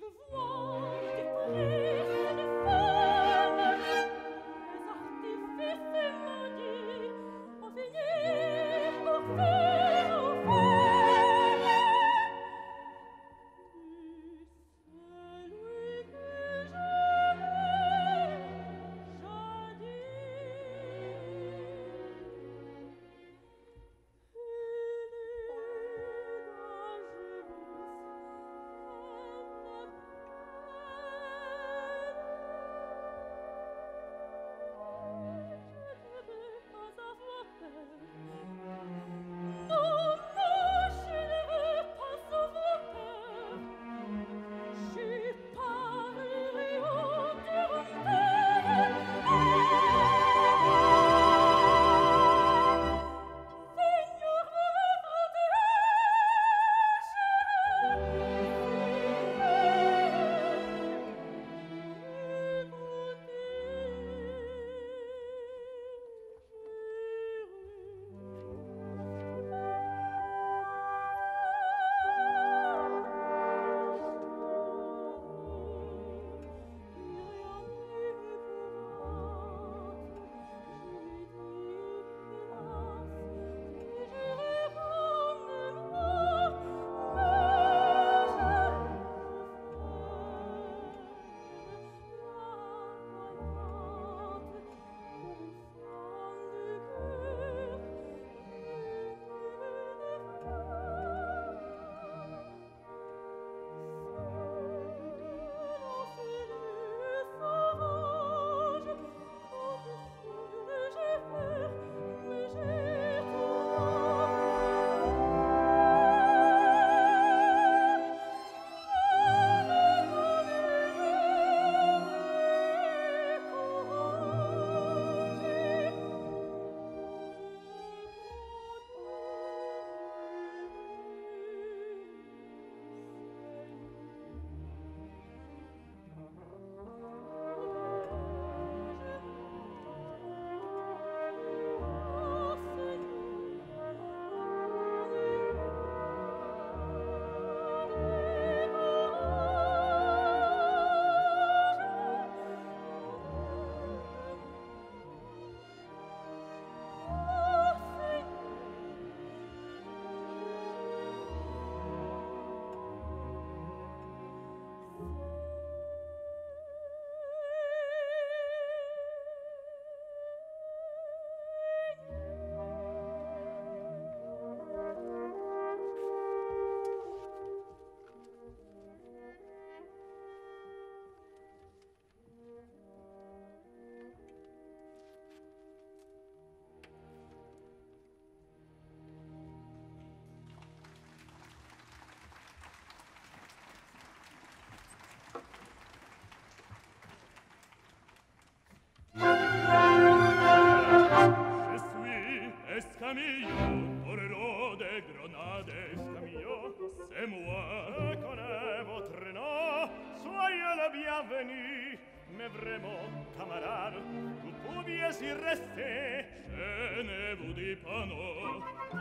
Escamillo, torero de Grenade, Escamillo, c'est moi. Je connais votre nom, soyez le bienvenu. Mais vraiment, camarade, vous pouviez y rester. Je ne vous dis pas non.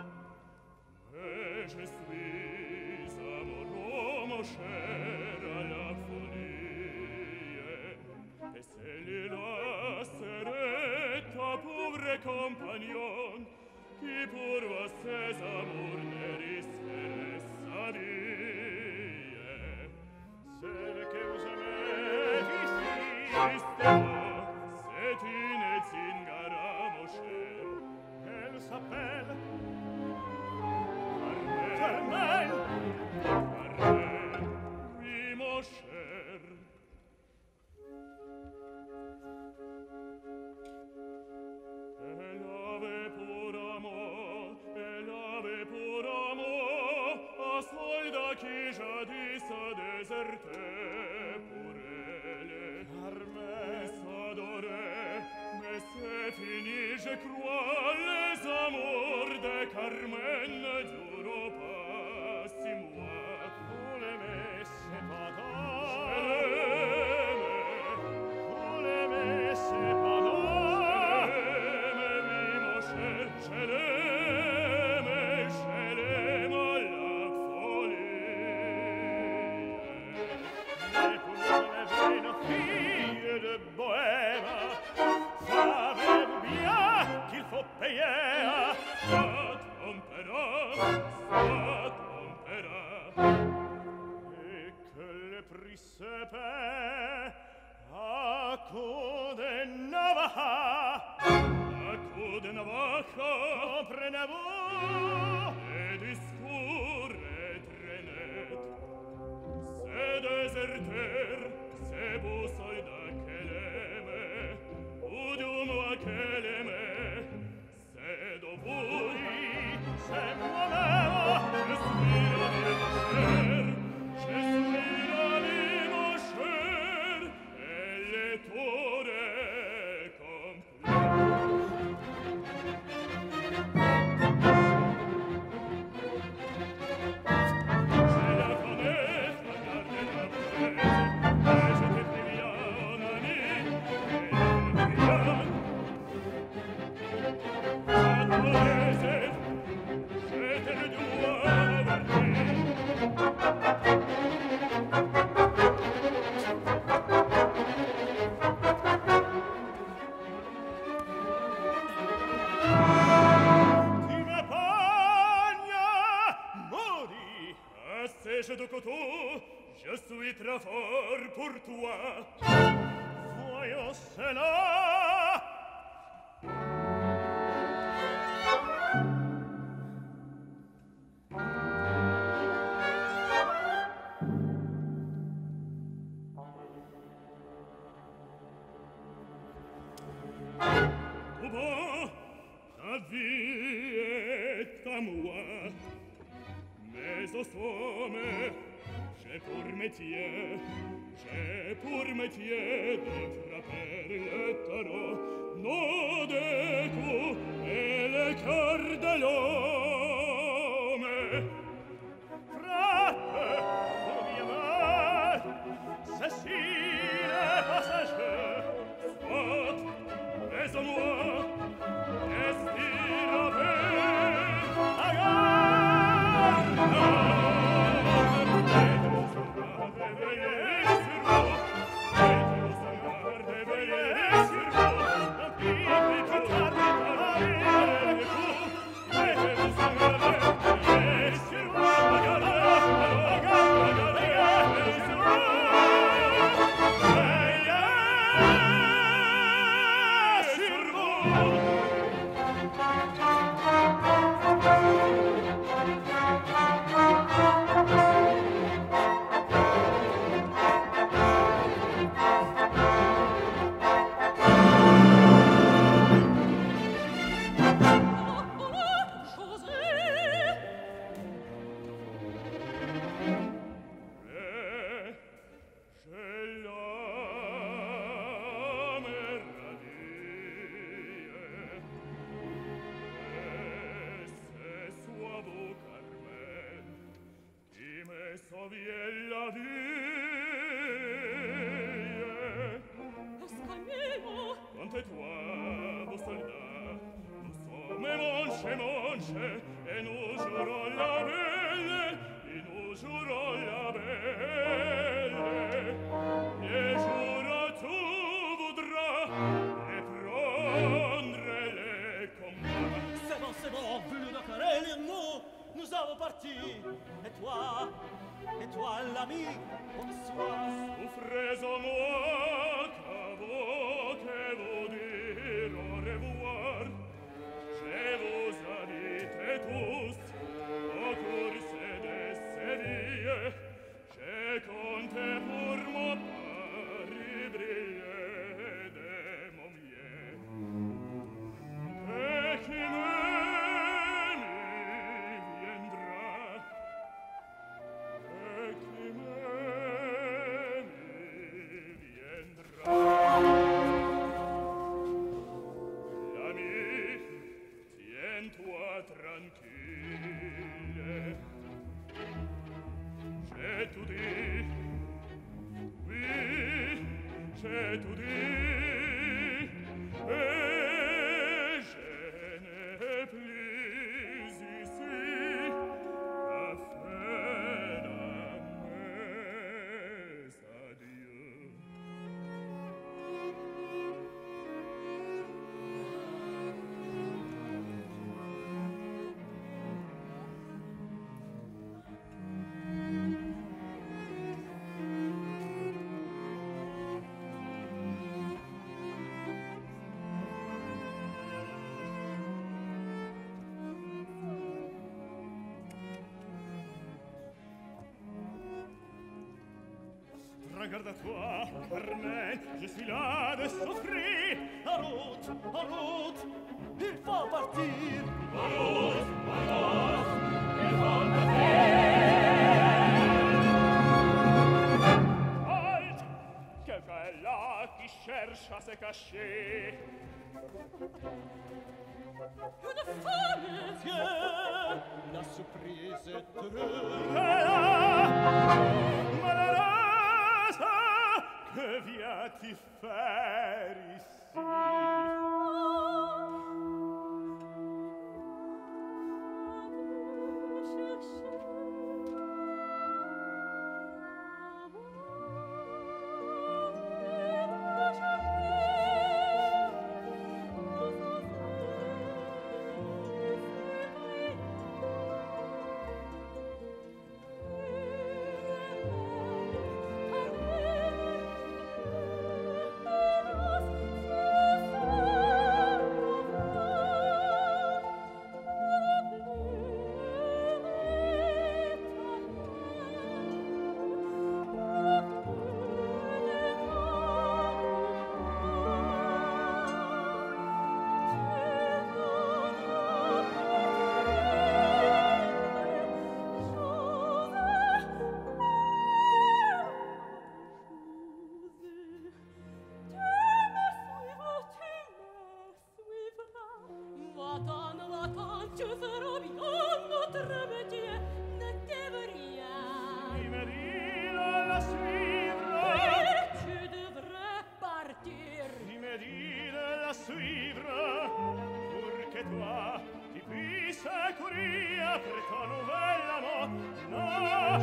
Et je suis amoureux, mon cher, à la folie. Et celui-là serait ta pauvre compagnon, qui pour ses amours ne risquerait sa vie. Celle que vous aimez ici, c'est une zingara, mon cher. Elle s'appelle Carmen. Carmen, oui, mon cher. Elle avait pour amour un soldat qui jadis a déserté pour elle. Carmen s'adorait, mais c'est fini, je crois. Les amours de Carmen ne durent pas 6 mois. Vous l'aimez, c'est pas tard. Vous l'aimez, c'est pas tard. Je l'aime à la folie. travaille, comprenez-vous, et discours est très net. C'est déserteur, c'est beau soldat qu'elle aime, ou du moins qu'elle aime, c'est de vous, c'est moi-même, je suis l'anime cher, je suis l'anime cher, elle est tourée complète. Je la connais, regardez la bouteille, et je te préviens, mon ami, et la préviens. De coteau, je suis trop fort pour toi. Voyons cela. Tout bon, la vie est à moi. Mais au sommet, j'ai pour métier de frapper le tarot, nos deux coups et le cœur de l'homme. Frappe, oubliez-moi, Cécile est passager, soit, mais au moins, estirez la garde. Et nous jouerons la belle, et nous jouerons la belle. Les jours tu voudras reprendre les combats. C'est bon, plus de querelle, nous avons parti. Et toi, l'ami, bonsoir. Souffrez en moi, qu'avant que vous dire au revoir. Je vous habite tous au cours de Séville. Je compte pour mon Paris briller de mon mieux. Et qui m'aime viendra, et qui m'aime viendra. L'ami, tiens-toi tranquille. J'ai tout dit, oui, j'ai tout dit, et je n'ai plus ici à faire mes adieux. garde à toi, Carmen, je suis là de souffrir. En route, il faut partir. Halt! Quelqu'un est là qui cherche à se cacher. Une femme! Tiens, la surprise est heureuse. Malheureuse, que viens-tu faire ici? Tu feras bien notre métier, ne t'aimes rien. Il me dit de la suivre. Et tu devrais partir. Il me dit de la suivre pour que toi tu puisses courir après ton nouvel amour. Non,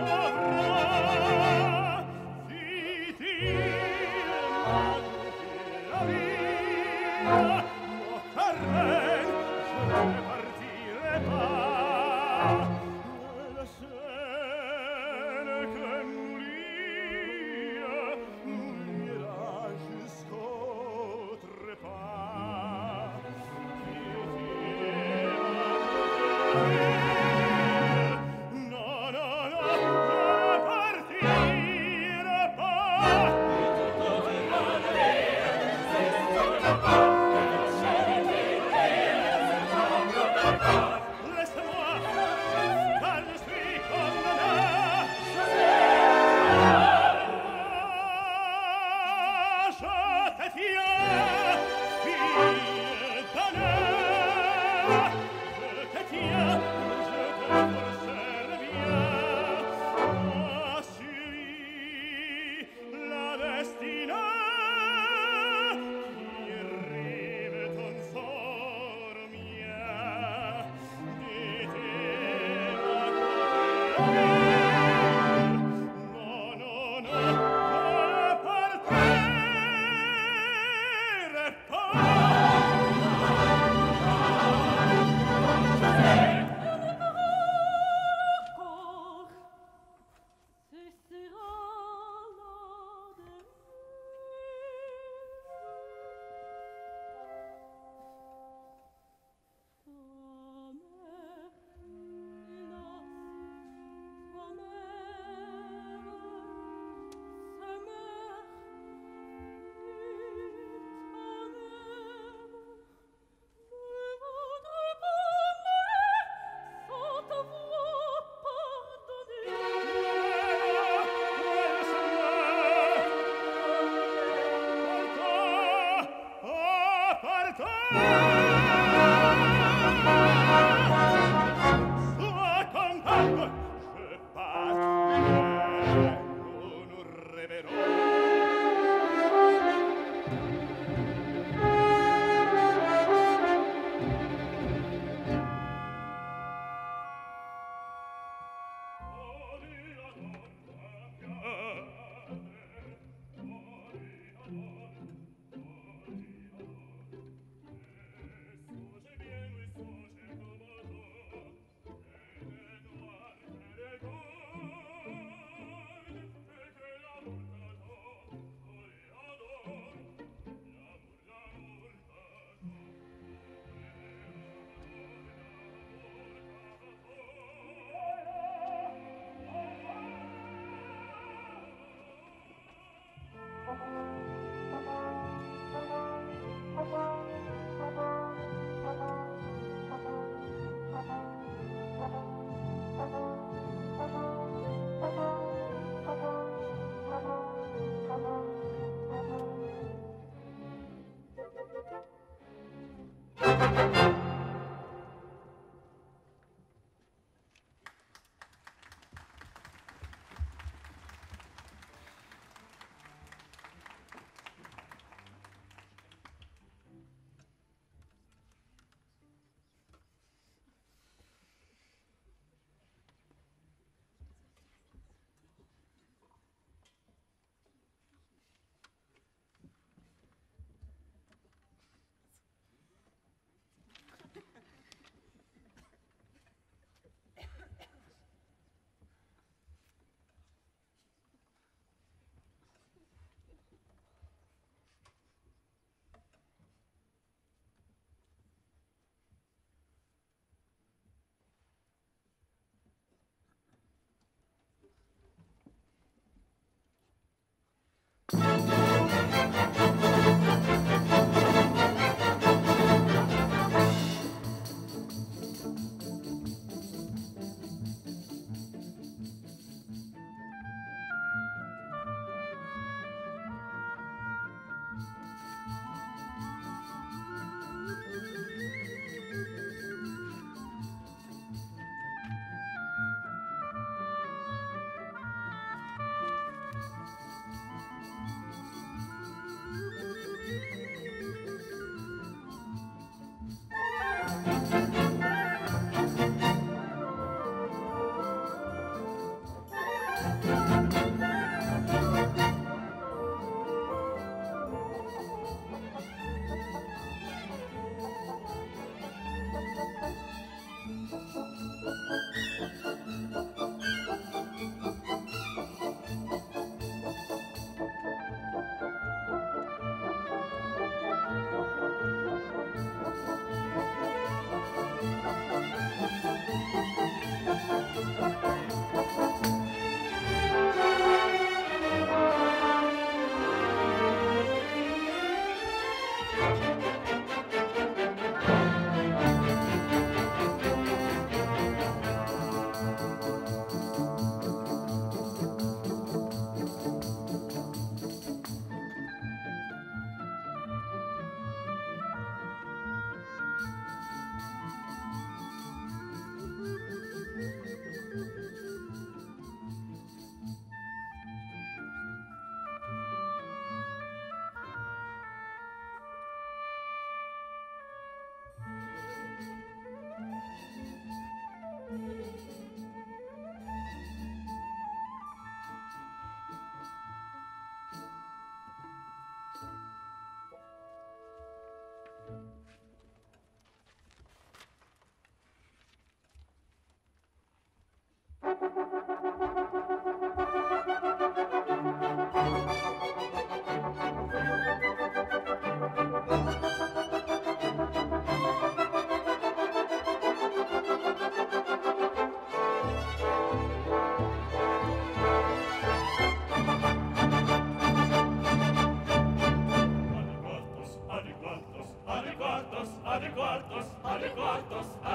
devras dit-il m'a coupé la vie. Mon Carmen, je ne partirai pas. La scène que nous lie nous liera jusqu'au trépas. Non, non, non, je ne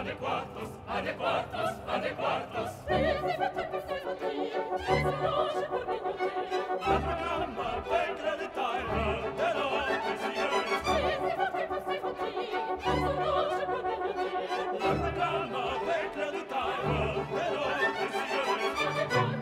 adequatos, adequatos, adequatos. La proclama avec le détail de l'autre cigarette. La proclama avec le détail de l'autre cigarette.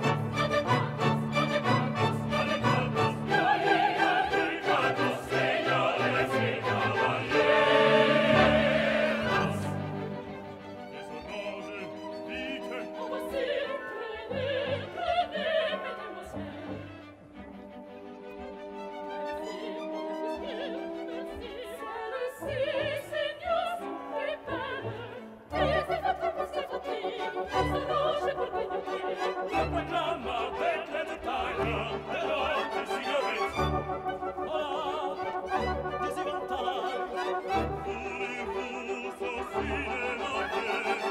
La proclama avec le détail de l'autre cigarette. Voilà, des éventails. Voulez-vous sauciner la tête?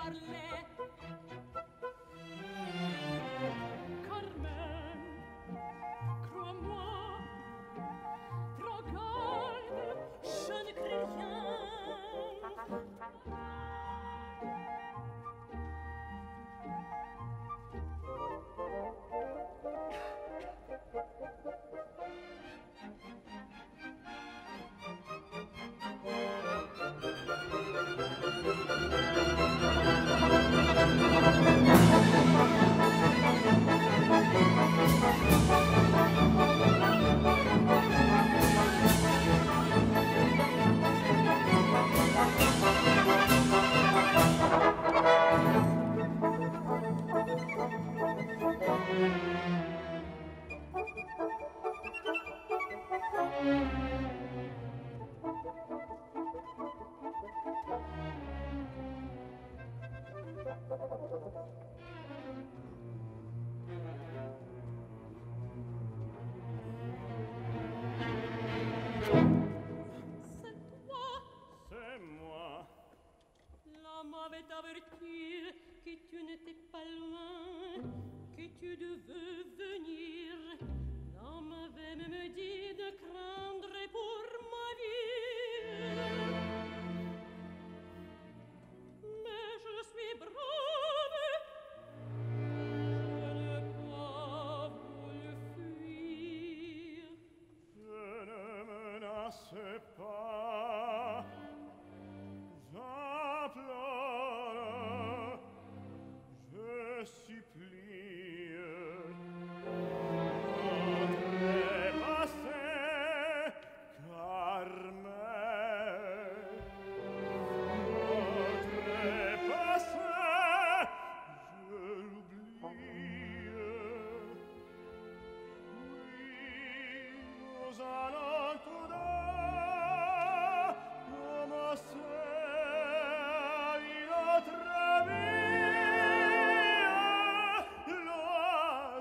parlait. Carmen, crois-moi, prends garde, je ne crie rien. C'est moi. L'homme avait averti que tu n'étais pas loin, que tu devais venir. L'homme avait même dit de craindre pour ma vie. Mais je suis brave, je n'ai pas voulu fuir. Je ne menaçais pas. J'implore, je supplie. Trépassez, Carmen. Trépassez, je l'oublie. Oui, nous allons tout deux commencer notre vie loin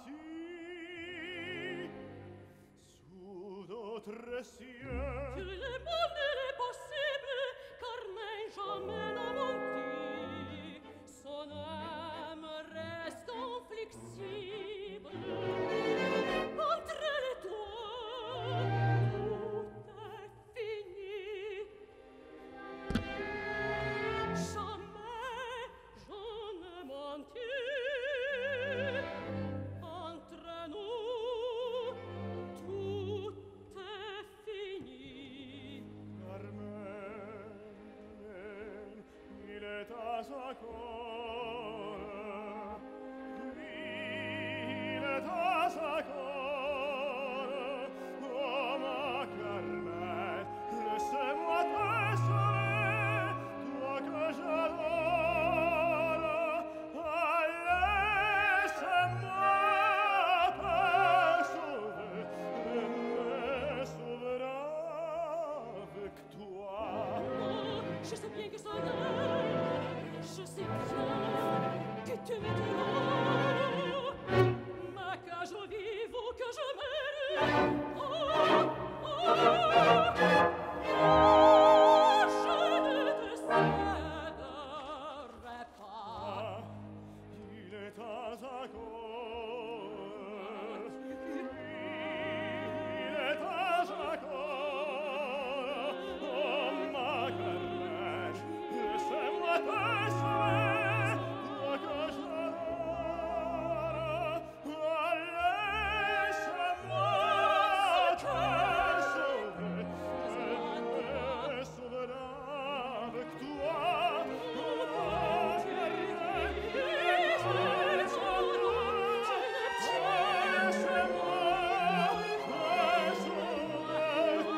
d'ici, sous d'autres cieux. Que le bonheur est possible, Carmen jamais n'a menti. Son âme reste inflexible. Entre les toi, tout est fini. Jamais je ne menti. Entre nous, tout est fini. Carmen, il est à sa cor. Il est à sa cor. Oh, ma Carmen, laissez-moi te sauver, toi que j'adore. Ah, laisse-moi te sauver, elle me sauvera avec toi. Oh, je sais bien que son âme, je sais bien que tu m'aideras. Mais que je vive ou que je meure, je ne te céderai pas. Ah, il est à sa cor. Il est à sa cor. Oh, ma Carmen, laissez-moi te sauver, toi que j'adore. Ah, laisse-moi te sauver, elle me sauvera avec toi. Oh, Carmen, laissez-moi te sauver.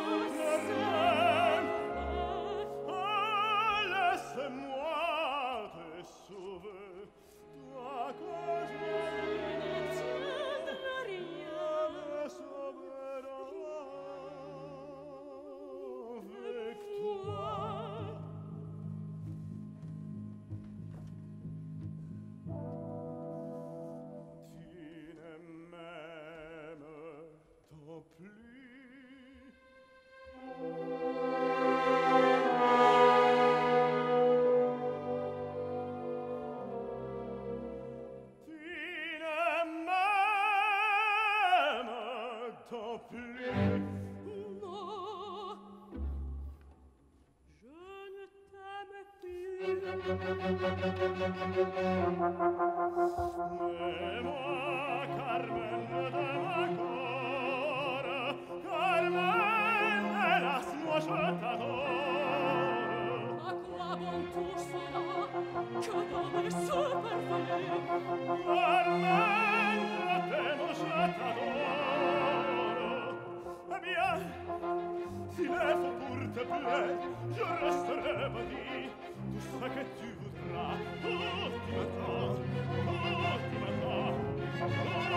Et moi, Carmen de ma cor, Carmen, hélas, moi je t'adore. À quoi bon tout cela, que d'homme superflu? Carmen, je t'aime, je t'adore. Eh bien, s'il est faux pour te plaire, je resterai ma vie. Tout ce que tu voudras, tout tu m'attends, tout tu m'attends.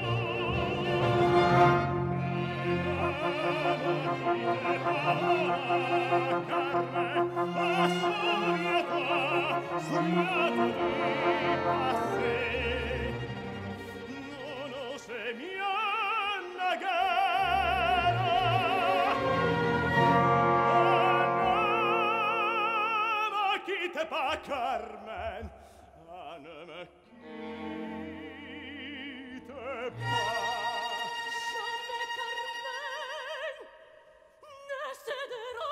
Pas Carmen, ah, ne me quitte pas. Jamais Carmen ne cédera.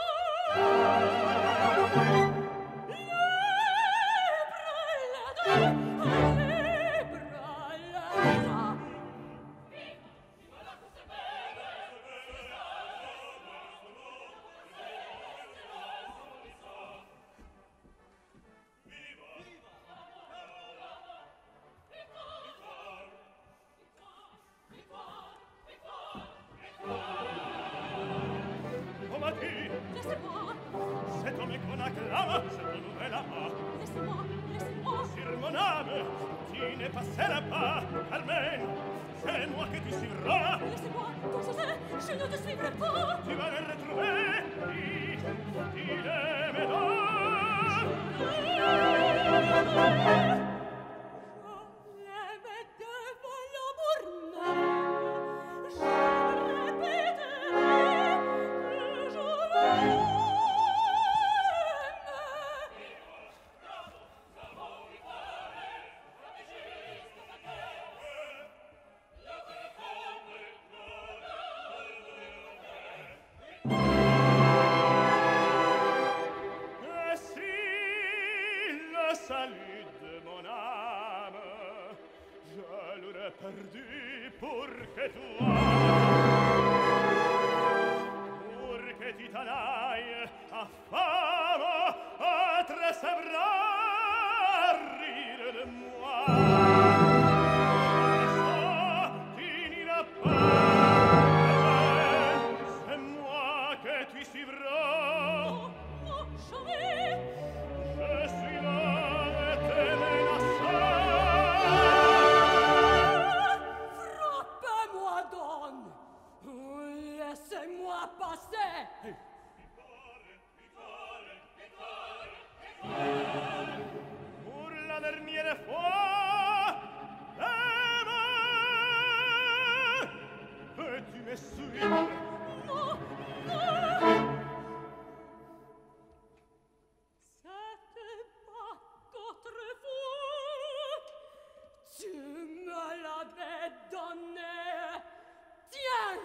Laissez-moi. Cet homme qu'on acclame, cette nouvelle-là. Laissez-moi, laissez-moi. Sur mon âme, tu ne passeras pas, Carmen. C'est moi que tu suivras. Laissez-moi, comme ça c'est, je ne te suivrai pas. Tu vas le retrouver, il est mes salut de mon âme, je l'aurais perdu pour que tu t'en ailles à femme, entre ses bras, rire de moi. Et ça, tu n'iras pas, c'est moi que tu suivras. Non, jamais. Je suis là et te menaçant. Frappez-moi donc. Laissez-moi passer. Pour la dernière fois, aime, peux-tu me suivre? Non, non. C'était pas qu'autrefois tu me l'avais donné. Tiens.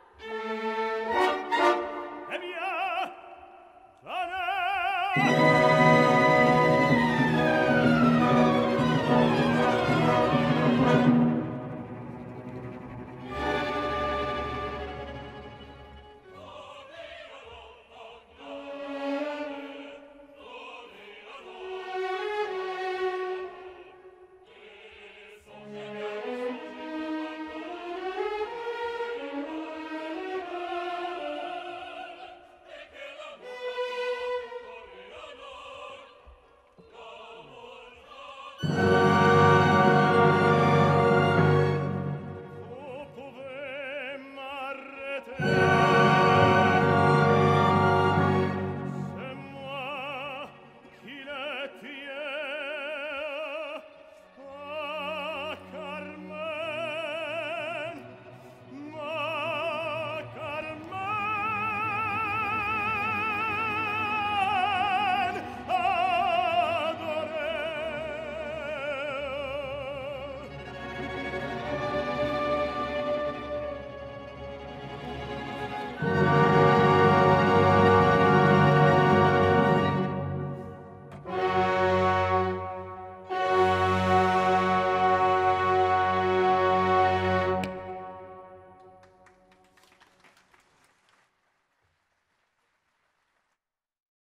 Eh bien, tenez! Yeah.